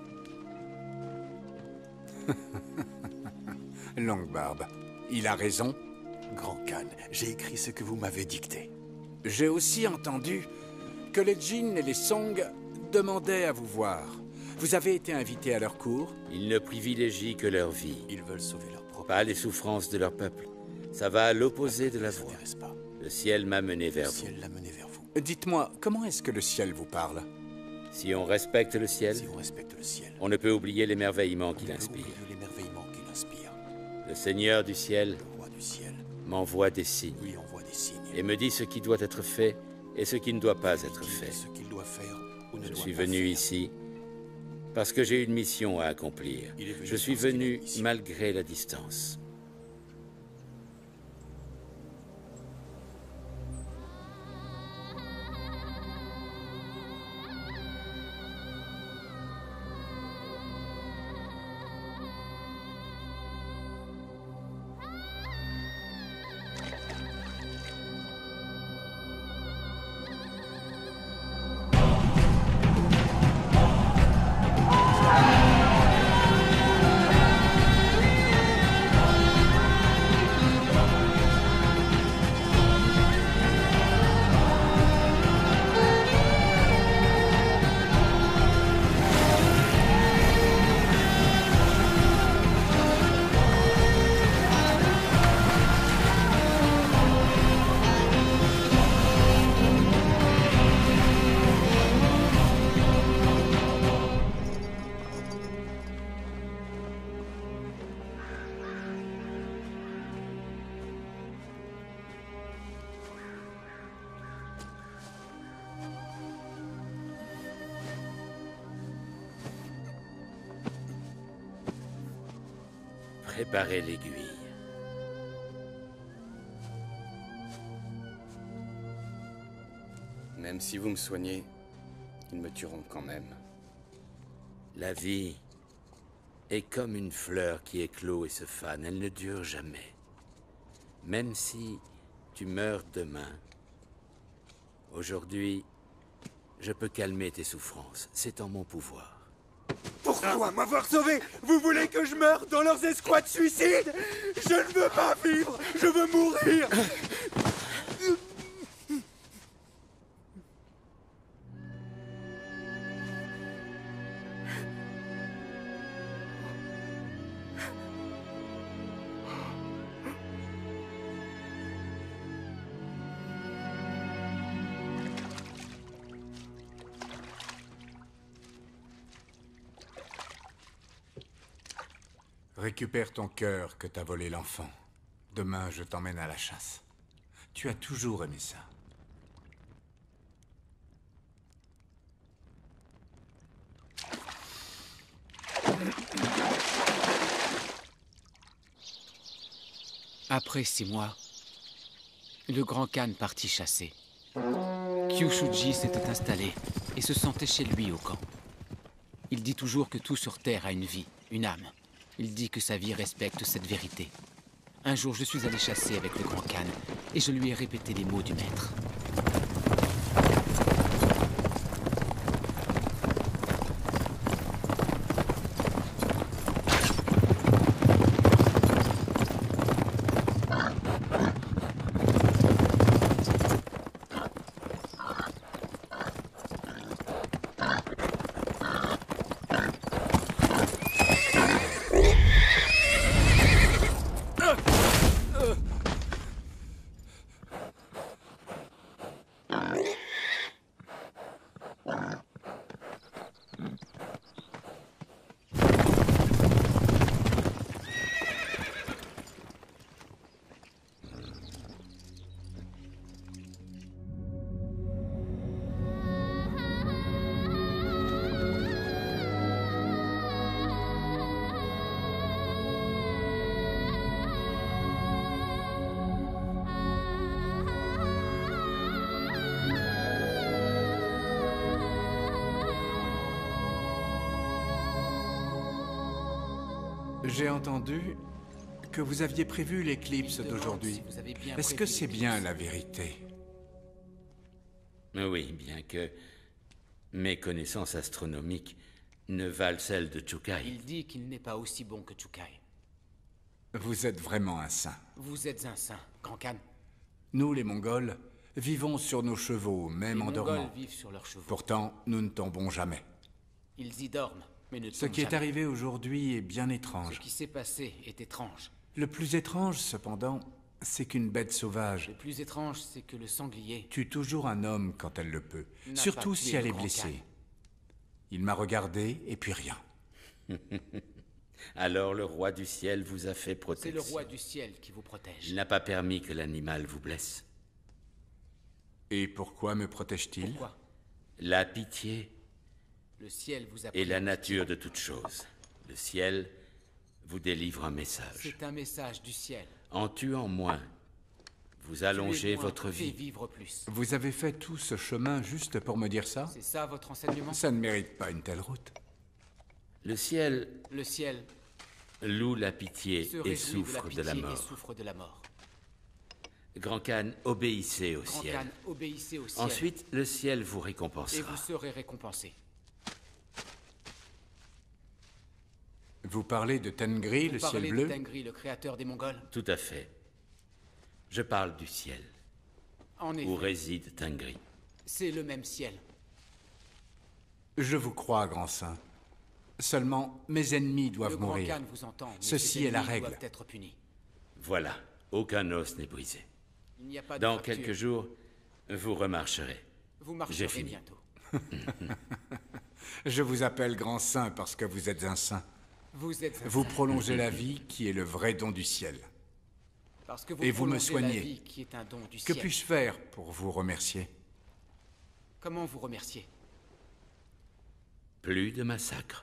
S2: Longue barbe. Il a raison.
S7: Grand Khan, j'ai écrit ce que vous m'avez dicté.
S2: J'ai aussi entendu que les Jin et les Song demandaient à vous voir. Vous avez été invité à leur cour?
S4: Ils ne privilégient que leur vie,
S7: Ils veulent sauver leur propre.
S4: pas les souffrances de leur peuple. Ça va à l'opposé de la
S7: Ça
S4: voie.
S7: n'intéresse pas.
S4: Le ciel m'a mené
S7: Le
S4: vers vous.
S7: ciel l'a mené vers vous.
S2: Dites-moi, comment est-ce que le ciel vous parle?
S4: Si on respecte le ciel,
S7: Si on respecte le ciel,
S4: on ne peut oublier l'émerveillement qu'il
S7: on peut
S4: inspire.
S7: oublier l'émerveillement qu'il inspire.
S4: Le Seigneur du ciel
S7: Le roi du ciel
S4: m'envoie des signes
S7: lui envoie des signes.
S4: et me dit ce qui doit être fait et ce qui ne doit pas être
S7: Il dit
S4: fait.
S7: ce qu'il doit faire ou ne
S4: Je
S7: doit
S4: suis
S7: pas
S4: venu
S7: faire.
S4: ici parce que j'ai une mission à accomplir.
S7: Il est venu
S4: Je suis
S7: parce qu'il a une
S4: venu
S7: mission.
S4: malgré la distance. Préparez l'aiguille.
S12: Même si vous me soignez, ils me tueront quand même.
S4: La vie est comme une fleur qui éclot et se fane. Elle ne dure jamais. Même si tu meurs demain, aujourd'hui, je peux calmer tes souffrances. C'est en mon pouvoir.
S13: Pourquoi m'avoir sauvé? Vous voulez que je meure dans leurs escouades suicides? Je ne veux pas vivre, je veux mourir.
S2: Récupère ton cœur que t'a volé l'enfant. Demain, je t'emmène à la chasse. Tu as toujours aimé ça.
S3: Après 6 mois, le Grand Khan partit chasser. Kyushuji s'était installé et se sentait chez lui au camp. Il dit toujours que tout sur Terre a une vie, une âme. Il dit que sa vie respecte cette vérité. Un jour, je suis allé chasser avec le Grand Khan, et je lui ai répété les mots du maître.
S14: J'ai entendu que vous aviez prévu l'éclipse d'aujourd'hui. Est-ce que c'est bien la vérité?
S5: Oui, bien que mes connaissances astronomiques ne valent celles de Chukai.
S3: Il dit qu'il n'est pas aussi bon que Chukai.
S14: Vous êtes vraiment un saint.
S3: Vous êtes un saint, Grand Khan.
S14: Nous, les Mongols, vivons sur nos chevaux, même en dormant.
S3: Les Mongols vivent sur leurs chevaux.
S14: Pourtant, nous ne tombons jamais.
S3: Ils y dorment, mais ne tombent
S14: Ce qui est
S3: jamais.
S14: arrivé aujourd'hui est bien étrange.
S3: Ce qui s'est passé est étrange.
S14: Le plus étrange, cependant, c'est qu'une bête sauvage
S3: Le plus étrange, c'est que le sanglier
S14: tue toujours un homme quand elle le peut,
S3: n'a
S14: surtout
S3: pas
S14: si
S3: tué
S14: elle
S3: le
S14: est
S3: Grand
S14: blessée.
S3: Khan.
S14: Il m'a regardé et puis rien.
S5: Alors le roi du ciel vous a fait
S3: C'est
S5: protection.
S3: le roi du ciel qui vous protège.
S5: Il n'a pas permis que l'animal vous blesse.
S14: Et pourquoi me protège-t-il?
S3: Pourquoi?
S5: La pitié
S3: Le ciel vous a
S5: est
S3: pris
S5: la
S3: en
S5: nature
S3: pitié.
S5: de toute chose. Le ciel vous délivre un message.
S3: C'est un message du ciel.
S5: En tuant moins, vous allongez
S3: Tuer moins
S5: votre
S3: fait
S5: vie.
S3: vivre plus.
S14: Vous avez fait tout ce chemin juste pour me dire ça?
S3: C'est ça votre enseignement?
S14: Ça ne mérite pas une telle route.
S5: Le ciel
S3: Le ciel
S5: loue la pitié
S3: se
S5: et
S3: réjouit
S5: souffre de la
S3: pitié et
S5: mort.
S3: souffre de la mort.
S5: Grand Khan, obéissez au
S3: Grand
S5: ciel.
S3: Khan, obéissez au ciel.
S5: Ensuite, le ciel vous
S3: Et
S5: récompensera.
S3: vous serez récompensé.
S14: Vous parlez de Tengri, le
S3: Vous
S14: ciel
S3: parlez
S14: bleu?
S3: de Tengri, le créateur des Mongols?
S5: Tout à fait. Je parle du ciel,
S3: En effet,
S5: où réside Tengri.
S3: c'est le même ciel.
S14: Je vous crois, grand saint. Seulement, mes ennemis doivent
S3: Le Grand
S14: mourir.
S3: Khan vous entend, mais
S14: Ceci
S3: ses
S14: est la
S3: ennemis
S14: règle.
S3: doivent être punis.
S5: Voilà, aucun os n'est brisé.
S3: Il n'y a pas de
S5: Dans
S3: fracture.
S5: quelques jours, vous remarcherez.
S3: Vous
S5: J'ai
S3: marcherez
S5: fini.
S3: bientôt.
S14: Je vous appelle grand saint parce que vous êtes un saint.
S3: Vous êtes un
S14: Vous
S3: saint.
S14: prolongez la vie qui est le vrai don du ciel.
S3: Parce que vous
S14: Et vous me
S3: prolongez la
S14: soignez.
S3: vie qui est un don du
S14: Que
S3: ciel.
S14: puis-je faire pour vous remercier?
S3: Comment vous remercier?
S5: Plus de massacres.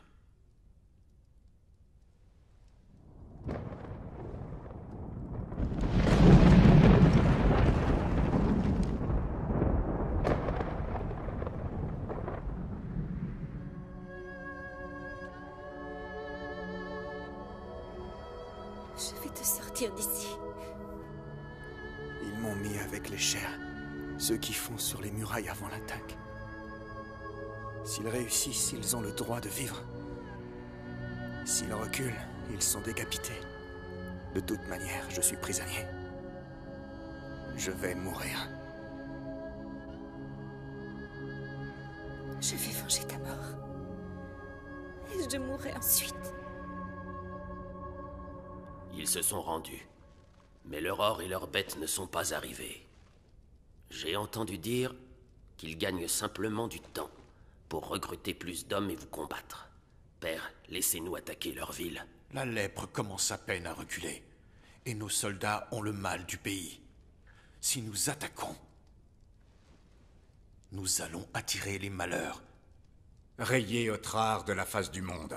S1: Je vais te sortir d'ici.
S13: Ils m'ont mis avec les chers, ceux qui foncent sur les murailles avant l'attaque. S'ils réussissent, ils ont le droit de vivre. S'ils reculent, ils sont décapités. De toute manière, je suis prisonnier. Je vais mourir.
S1: Je vais venger ta mort. Et je mourrai ensuite.
S10: Ils se sont rendus. Mais leur or et leurs bêtes ne sont pas arrivés. J'ai entendu dire qu'ils gagnent simplement du temps pour recruter plus d'hommes et vous combattre. Père, laissez-nous attaquer leur ville.
S7: La lèpre commence à peine à reculer. Et nos soldats ont le mal du pays. Si nous attaquons, nous allons attirer les malheurs.
S14: Rayez Otrar de la face du monde.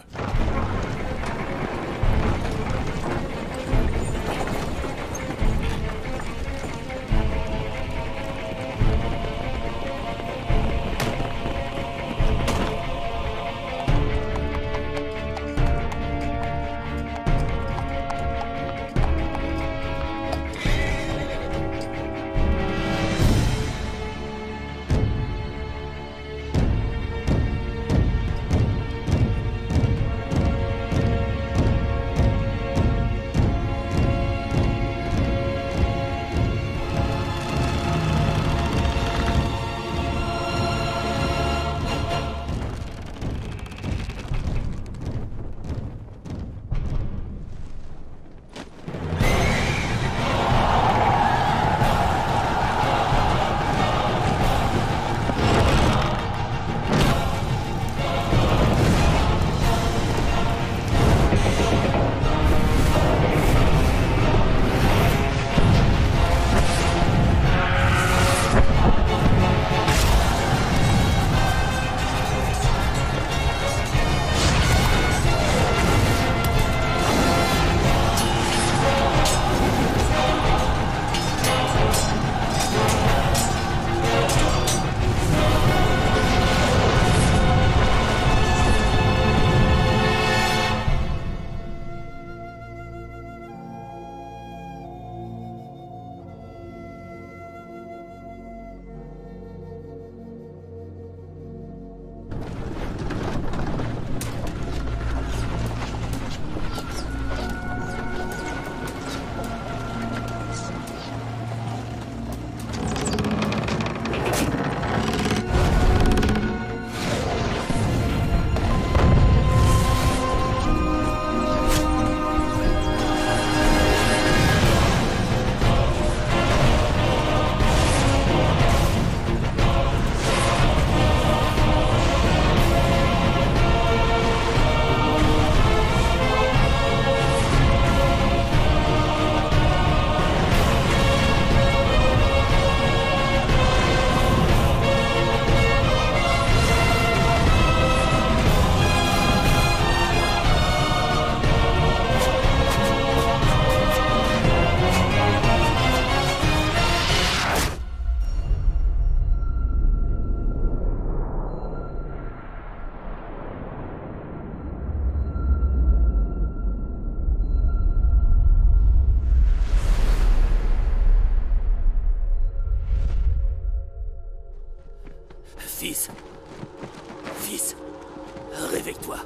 S10: Fils, réveille-toi.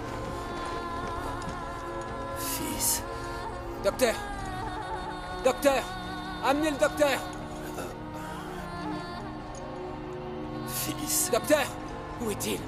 S10: Fils.
S11: Docteur! Docteur! Amenez le docteur!
S10: Fils.
S11: Docteur! Où est-il?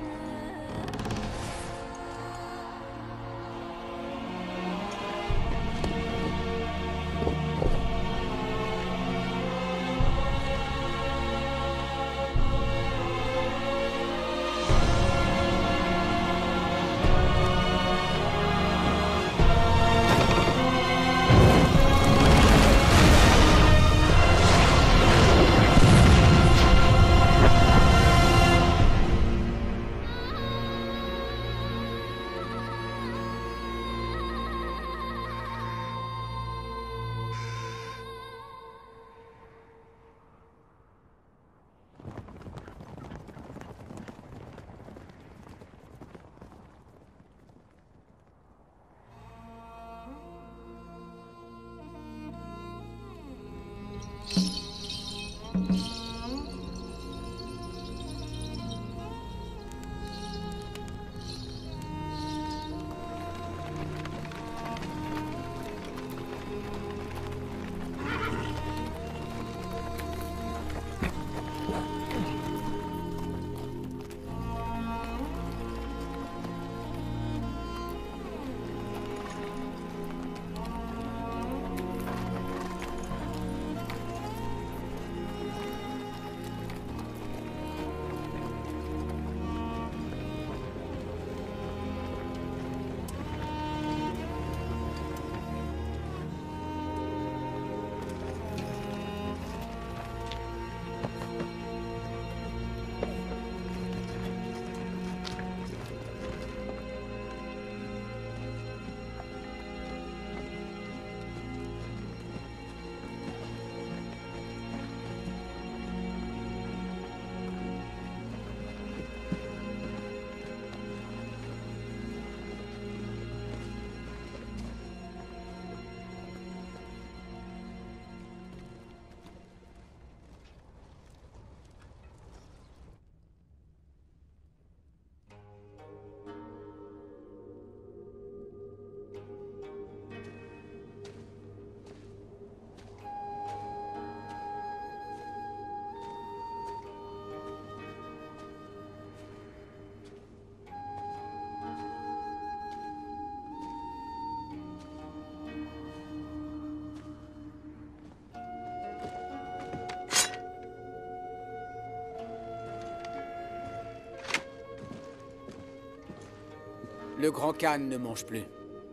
S11: Le Grand Khan ne mange plus.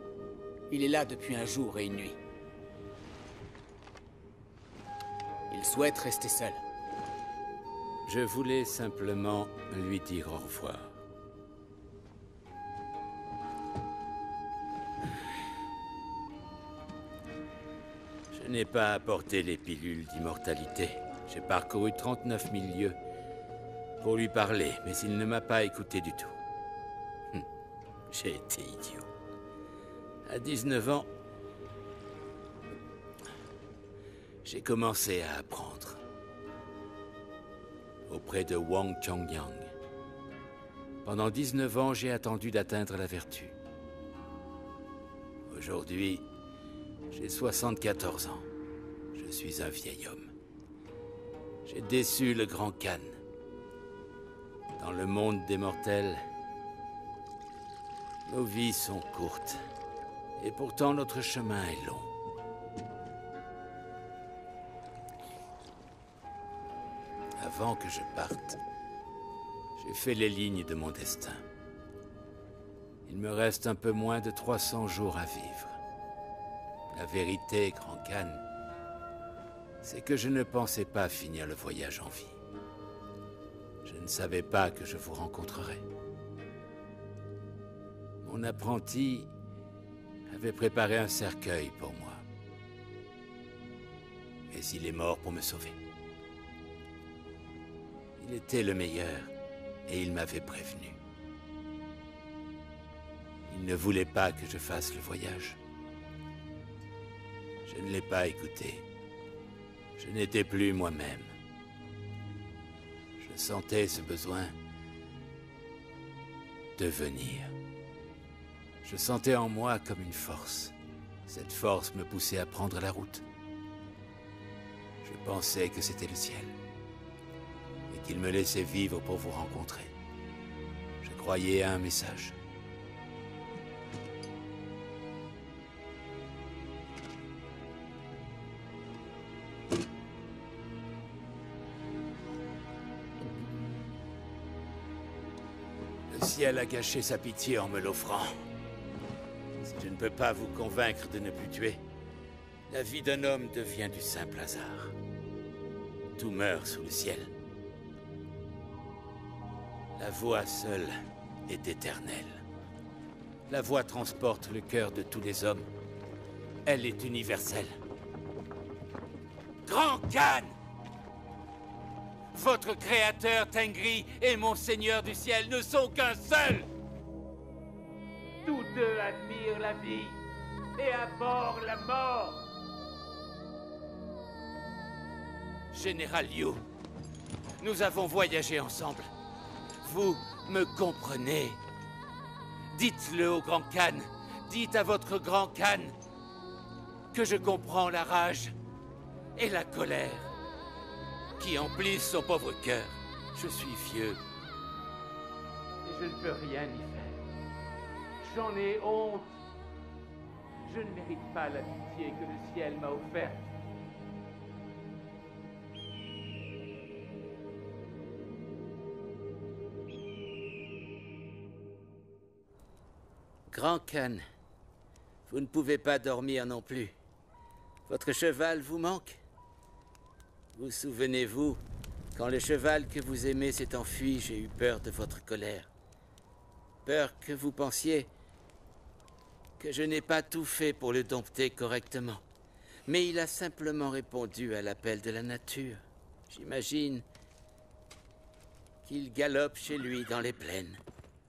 S11: Il est là depuis un jour et une nuit. Il souhaite rester seul.
S4: Je voulais simplement lui dire au revoir. Je n'ai pas apporté les pilules d'immortalité. J'ai parcouru 39 000 lieues pour lui parler, mais il ne m'a pas écouté du tout. J'ai été idiot. À 19 ans, j'ai commencé à apprendre auprès de Wang Chongyang. Pendant 19 ans, j'ai attendu d'atteindre la vertu. Aujourd'hui, j'ai 74 ans. Je suis un vieil homme. J'ai déçu le Grand Khan. Dans le monde des mortels, nos vies sont courtes. Et pourtant, notre chemin est long. Avant que je parte, j'ai fait les lignes de mon destin. Il me reste un peu moins de 300 jours à vivre. La vérité, Grand Khan, c'est que je ne pensais pas finir le voyage en vie. Je ne savais pas que je vous rencontrerais. Mon apprenti avait préparé un cercueil pour moi. Mais il est mort pour me sauver. Il était le meilleur et il m'avait prévenu. Il ne voulait pas que je fasse le voyage. Je ne l'ai pas écouté. Je n'étais plus moi-même. Je sentais ce besoin
S5: devenir. Je sentais en moi comme une force. Cette force me poussait à prendre la route. Je pensais que c'était le ciel, et qu'il me laissait vivre pour vous rencontrer. Je croyais à un message. Le ciel a gâché sa pitié en me l'offrant. Si je ne peux pas vous convaincre de ne plus tuer, la vie d'un homme devient du simple hasard. Tout meurt sous le ciel. La voix seule est éternelle. La voix transporte le cœur de tous les hommes. Elle est universelle. Grand Khan! Votre créateur Tengri et mon Seigneur du ciel ne sont qu'un seul!
S15: Tous deux admirent la vie et abhorrent la mort.
S5: Général Liu, nous avons voyagé ensemble. Vous me comprenez. Dites-le au Grand Khan, dites à votre Grand Khan que je comprends la rage et la colère qui emplissent son pauvre cœur. Je suis vieux.
S15: Et je ne peux rien y faire. J'en ai honte. Je ne mérite pas la pitié que le ciel m'a offerte.
S5: Grand Khan, vous ne pouvez pas dormir non plus. Votre cheval vous manque? Vous souvenez-vous, quand le cheval que vous aimez s'est enfui, j'ai eu peur de votre colère. Peur que vous pensiez que je n'ai pas tout fait pour le dompter correctement. Mais il a simplement répondu à l'appel de la nature. J'imagine qu'il galope chez lui dans les plaines.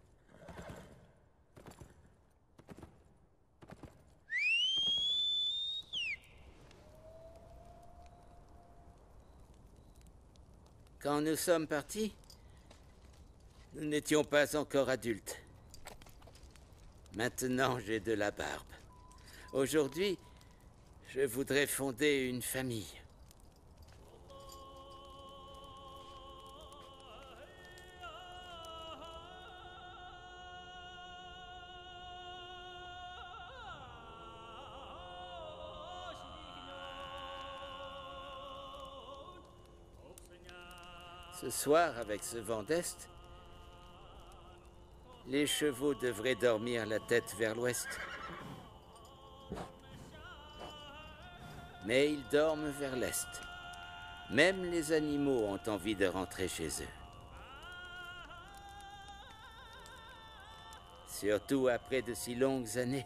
S5: Quand nous sommes partis, nous n'étions pas encore adultes. Maintenant, j'ai de la barbe. Aujourd'hui, je voudrais fonder une famille. Ce soir, avec ce vent d'est, les chevaux devraient dormir la tête vers l'ouest. Mais ils dorment vers l'est. Même les animaux ont envie de rentrer chez eux. Surtout après de si longues années.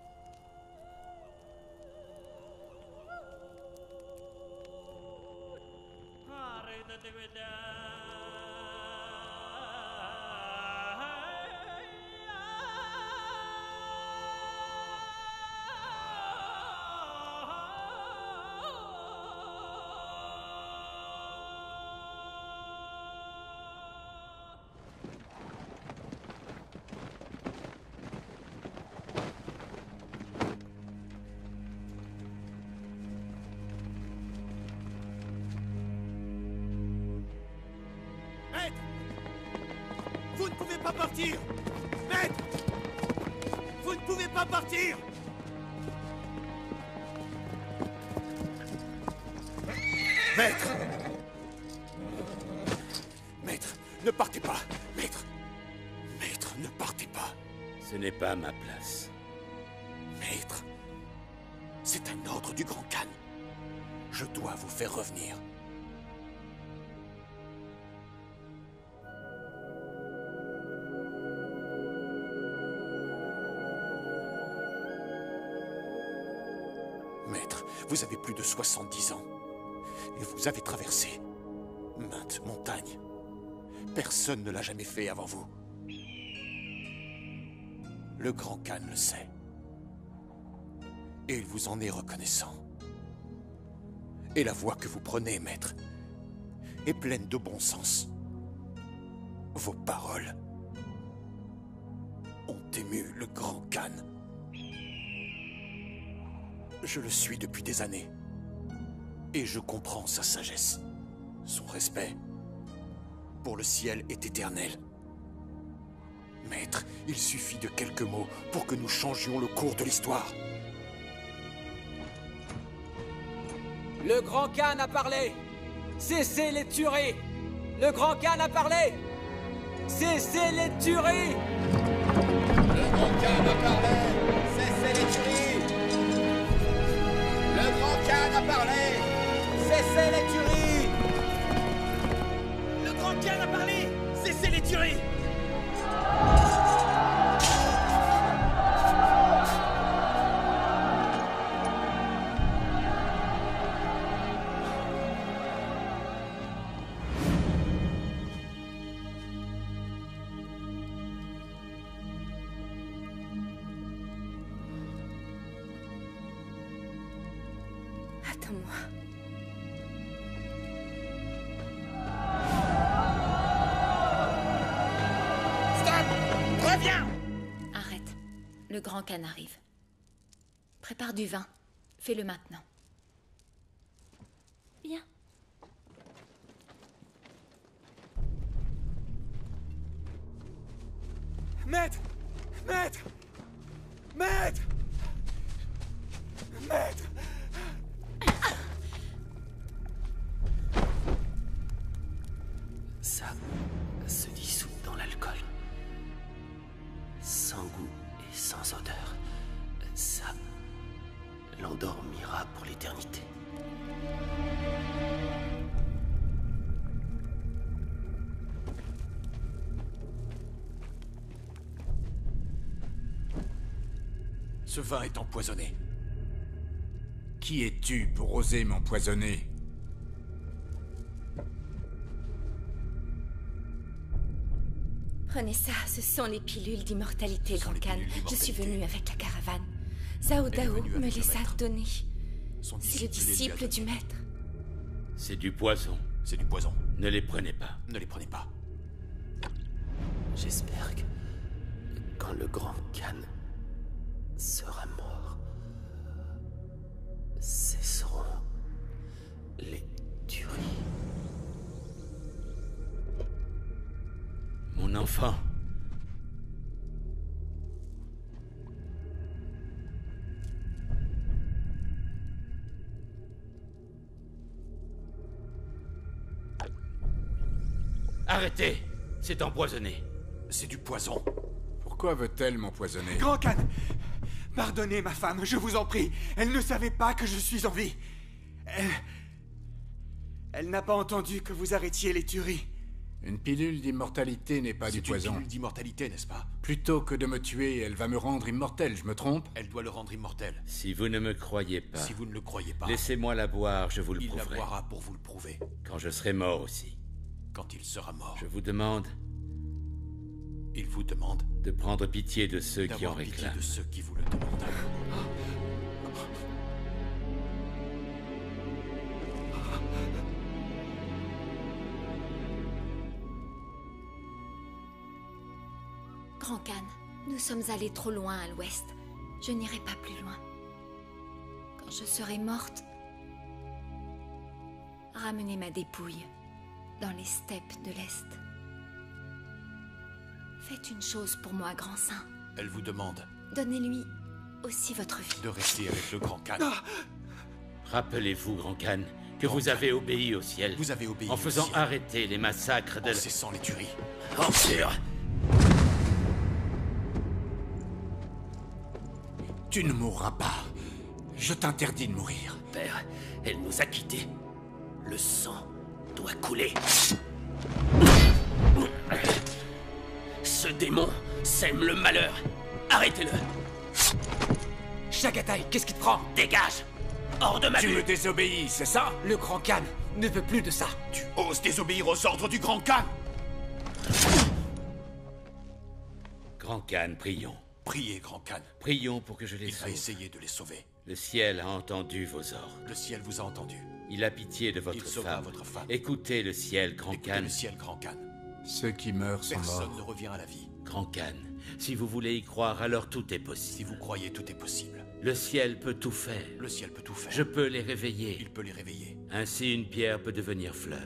S7: Vous ne pouvez pas partir! Maître! Vous ne pouvez pas partir! Maître! Maître, ne partez pas! Maître! Maître, ne partez pas!
S5: Ce n'est pas ma place.
S7: Maître, c'est un ordre du Grand Khan. Je dois vous faire revenir. Maître, vous avez plus de 70 ans. Et vous avez traversé maintes montagnes. Personne ne l'a jamais fait avant vous. Le Grand Khan le sait. Et il vous en est reconnaissant. Et la voie que vous prenez, maître, est pleine de bon sens. Vos paroles Tému, le grand Khan. Je le suis depuis des années. Et je comprends sa sagesse. Son respect pour le ciel est éternel. Maître, il suffit de quelques mots pour que nous changions le cours de l'histoire.
S11: Le grand Khan a parlé. Cessez les tueries. Le grand Khan a parlé. Cessez les tueries.
S8: Le grand Khan a parlé. Cessez les tueries. Le grand Khan a parlé. Cessez les tueries. Le grand Khan a parlé. Cessez les tueries.
S1: Attends-moi.
S8: Stop! Reviens!
S1: Arrête. Le grand Khan arrive. Prépare du vin. Fais-le maintenant. Viens.
S13: Maître! Maître! Maître! Maître!
S10: Ça se dissout dans l'alcool. Sans goût et sans odeur. Ça l'endormira pour l'éternité.
S7: Ce vin est empoisonné.
S2: Qui es-tu pour oser m'empoisonner?
S1: Prenez ça, ce sont les pilules d'immortalité, Grand Khan. Je suis venu avec la caravane. Zhao Dao me les a données. C'est le disciple du maître.
S4: C'est du poison.
S7: C'est du poison.
S4: Ne les prenez pas.
S7: Ne les prenez pas.
S10: J'espère que quand le grand Khan sera mort, cesseront les tueries.
S4: Mon enfant. Arrêtez! C'est empoisonné.
S7: C'est du poison.
S2: Pourquoi veut-elle m'empoisonner?
S13: Grand Khan! Pardonnez ma femme, je vous en prie. Elle ne savait pas que je suis en vie. Elle n'a pas entendu que vous arrêtiez les tueries.
S2: Une pilule d'immortalité n'est pas du poison.
S7: C'est une pilule d'immortalité, n'est-ce pas?
S2: Plutôt que de me tuer, elle va me rendre immortel, je me trompe?
S7: Elle doit le rendre immortel.
S4: Si vous ne me croyez pas...
S7: Si vous ne le croyez pas...
S4: Laissez-moi la boire, je vous le
S7: il
S4: prouverai.
S7: la boira pour vous le prouver.
S4: Quand je serai mort aussi.
S7: Quand il sera mort.
S4: Je vous demande...
S7: Il vous demande...
S4: De prendre pitié de ceux qui en
S7: pitié
S4: réclament.
S7: de ceux qui vous le demandent.
S1: Grand Khan, nous sommes allés trop loin à l'ouest. Je n'irai pas plus loin. Quand je serai morte, ramenez ma dépouille dans les steppes de l'Est. Faites une chose pour moi, grand saint.
S7: Elle vous demande...
S1: Donnez-lui aussi votre vie.
S7: De rester avec le grand Khan.
S4: Rappelez-vous, Grand Khan, que vous avez obéi au ciel.
S7: Vous avez obéi
S4: en faisant
S7: au ciel.
S4: arrêter les massacres de...
S7: En cessant les tueries.
S10: Ordure!
S2: Tu ne mourras pas. Je t'interdis de mourir.
S10: Père, elle nous a quittés. Le sang doit couler. Ce démon sème le malheur. Arrêtez-le.
S11: Chagatai, qu'est-ce qui te prend?
S10: Dégage! Hors de ma
S2: Tu
S10: vue!
S2: me désobéis, c'est ça?
S11: Le grand Khan ne veut plus de ça.
S7: Tu oses désobéir aux ordres du grand Khan?
S4: Grand Khan, prions.
S7: Priez, grand Khan.
S4: Prions pour que je les
S7: Il va
S4: sauve.
S7: essayer de les sauver.
S4: Le ciel a entendu vos ordres.
S7: Le ciel vous a entendu.
S4: Il a pitié de votre
S7: Il sauvera
S4: femme.
S7: votre femme.
S4: Écoutez le ciel, Grand
S7: Écoutez
S4: Khan.
S7: le ciel, grand Khan.
S14: Ceux qui meurent sont
S7: Personne
S14: morts.
S7: ne revient à la vie.
S4: Grand Khan, si vous voulez y croire, alors tout est possible.
S7: Si vous croyez, tout est possible.
S4: Le ciel peut tout faire.
S7: Le ciel peut tout faire.
S4: Je peux les réveiller.
S7: Il peut les réveiller.
S4: Ainsi, une pierre peut devenir fleur.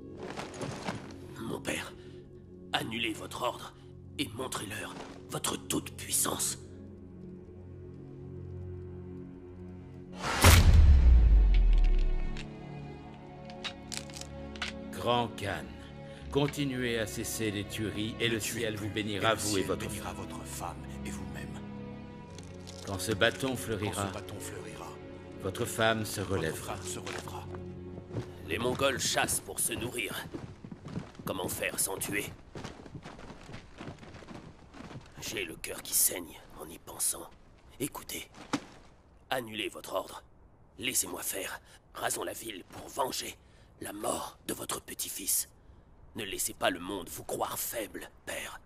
S10: Mon père, annulez votre ordre et montrez-leur votre toute-puissance.
S4: Grand Khan, continuez à cesser les tueries et le ciel vous bénira, vous et votre
S7: bénira votre femme et vous-même.
S4: Quand ce bâton fleurira, votre femme se relèvera.
S10: Les Mongols chassent pour se nourrir. Comment faire sans tuer? J'ai le cœur qui saigne en y pensant. Écoutez, annulez votre ordre. Laissez-moi faire. Rasons la ville pour venger la mort de votre petit-fils. Ne laissez pas le monde vous croire faible, père.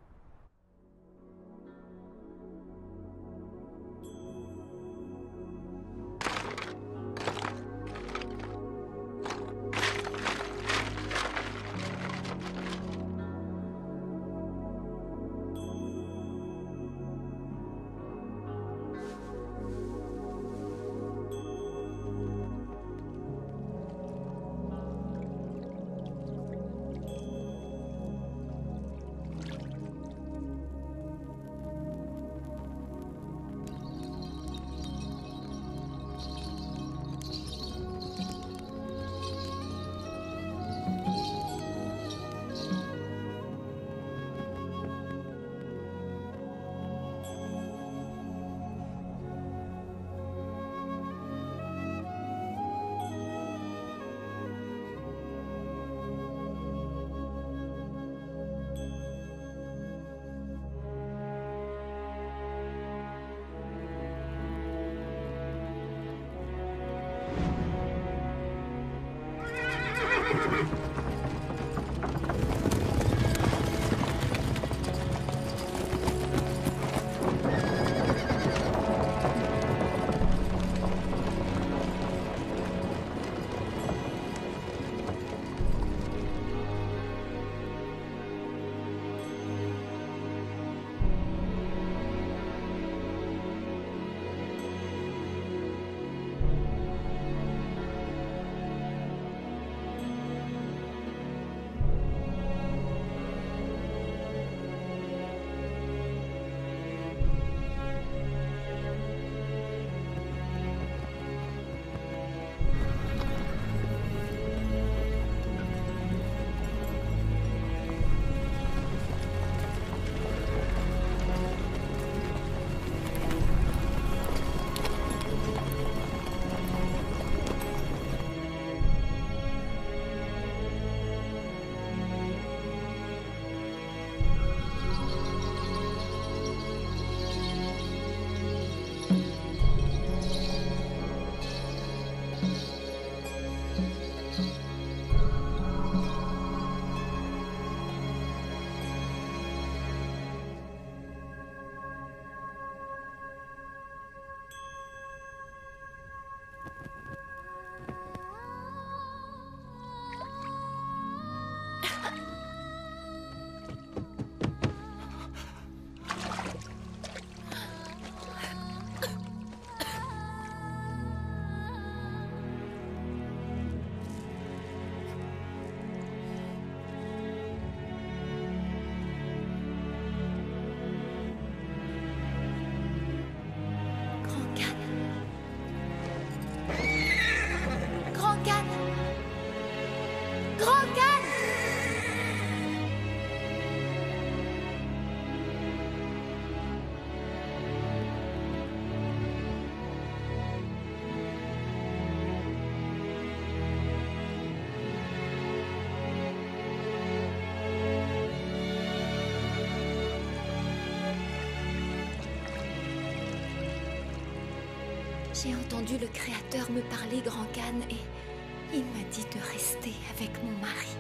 S1: J'ai entendu le Créateur me parler, Grand Khan, et il m'a dit de rester avec mon mari.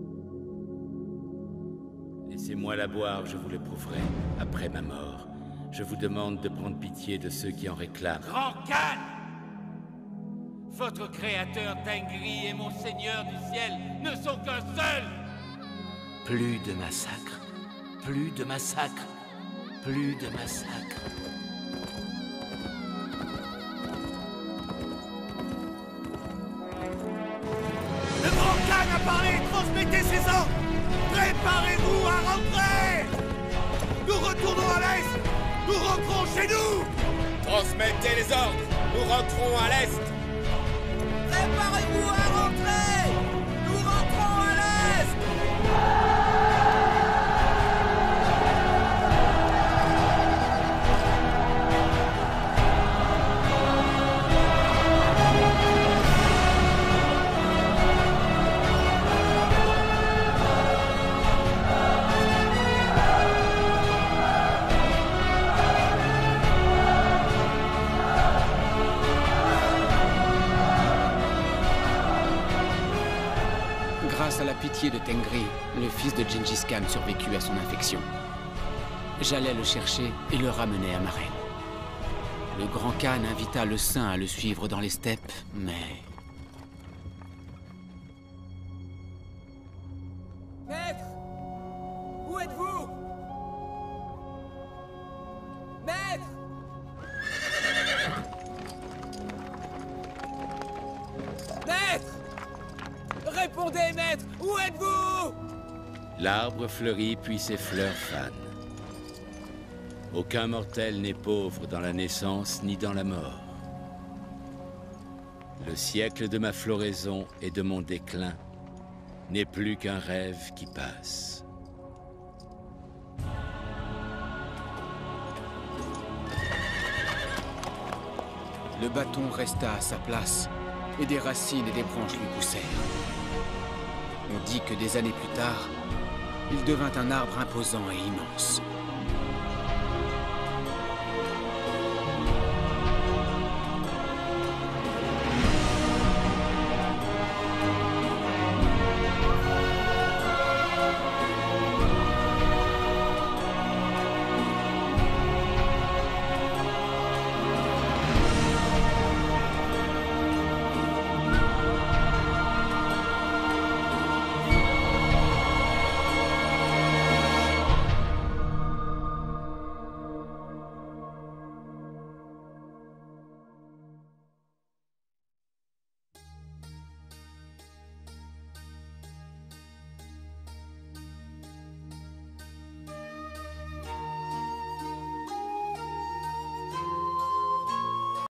S4: Laissez-moi la boire, je vous le prouverai. Après ma mort,
S5: Je vous demande de prendre pitié de ceux qui en réclament.
S4: Grand Khan! Votre créateur Tengri et mon seigneur du ciel ne sont qu'un seul!
S10: Plus de massacres. Plus de massacres. Plus de massacres.
S8: Le Grand Khan a parlé, transmettez ses ordres. Préparez-vous à rentrer. Nous retournons à l'Est. Nous rentrons chez nous.
S12: Transmettez les ordres. Nous rentrons à l'Est.
S8: Préparez-vous à rentrer. Nous rentrons à l'Est.
S3: Grâce à la pitié de Tengri, le fils de Gengis Khan survécut à son infection. J'allais le chercher et le ramener à ma reine. Le Grand Khan invita le saint à le suivre dans les steppes, mais...
S11: Maître! Où êtes-vous? Maître! Maître! Répondez, maître! Où êtes-vous?
S5: L'arbre fleurit puis ses fleurs fanent. Aucun mortel n'est pauvre dans la naissance ni dans la mort. Le siècle de ma floraison et de mon déclin n'est plus qu'un rêve qui passe.
S3: Le bâton resta à sa place, et des racines et des branches lui poussèrent. On dit que des années plus tard, il devint un arbre imposant et immense.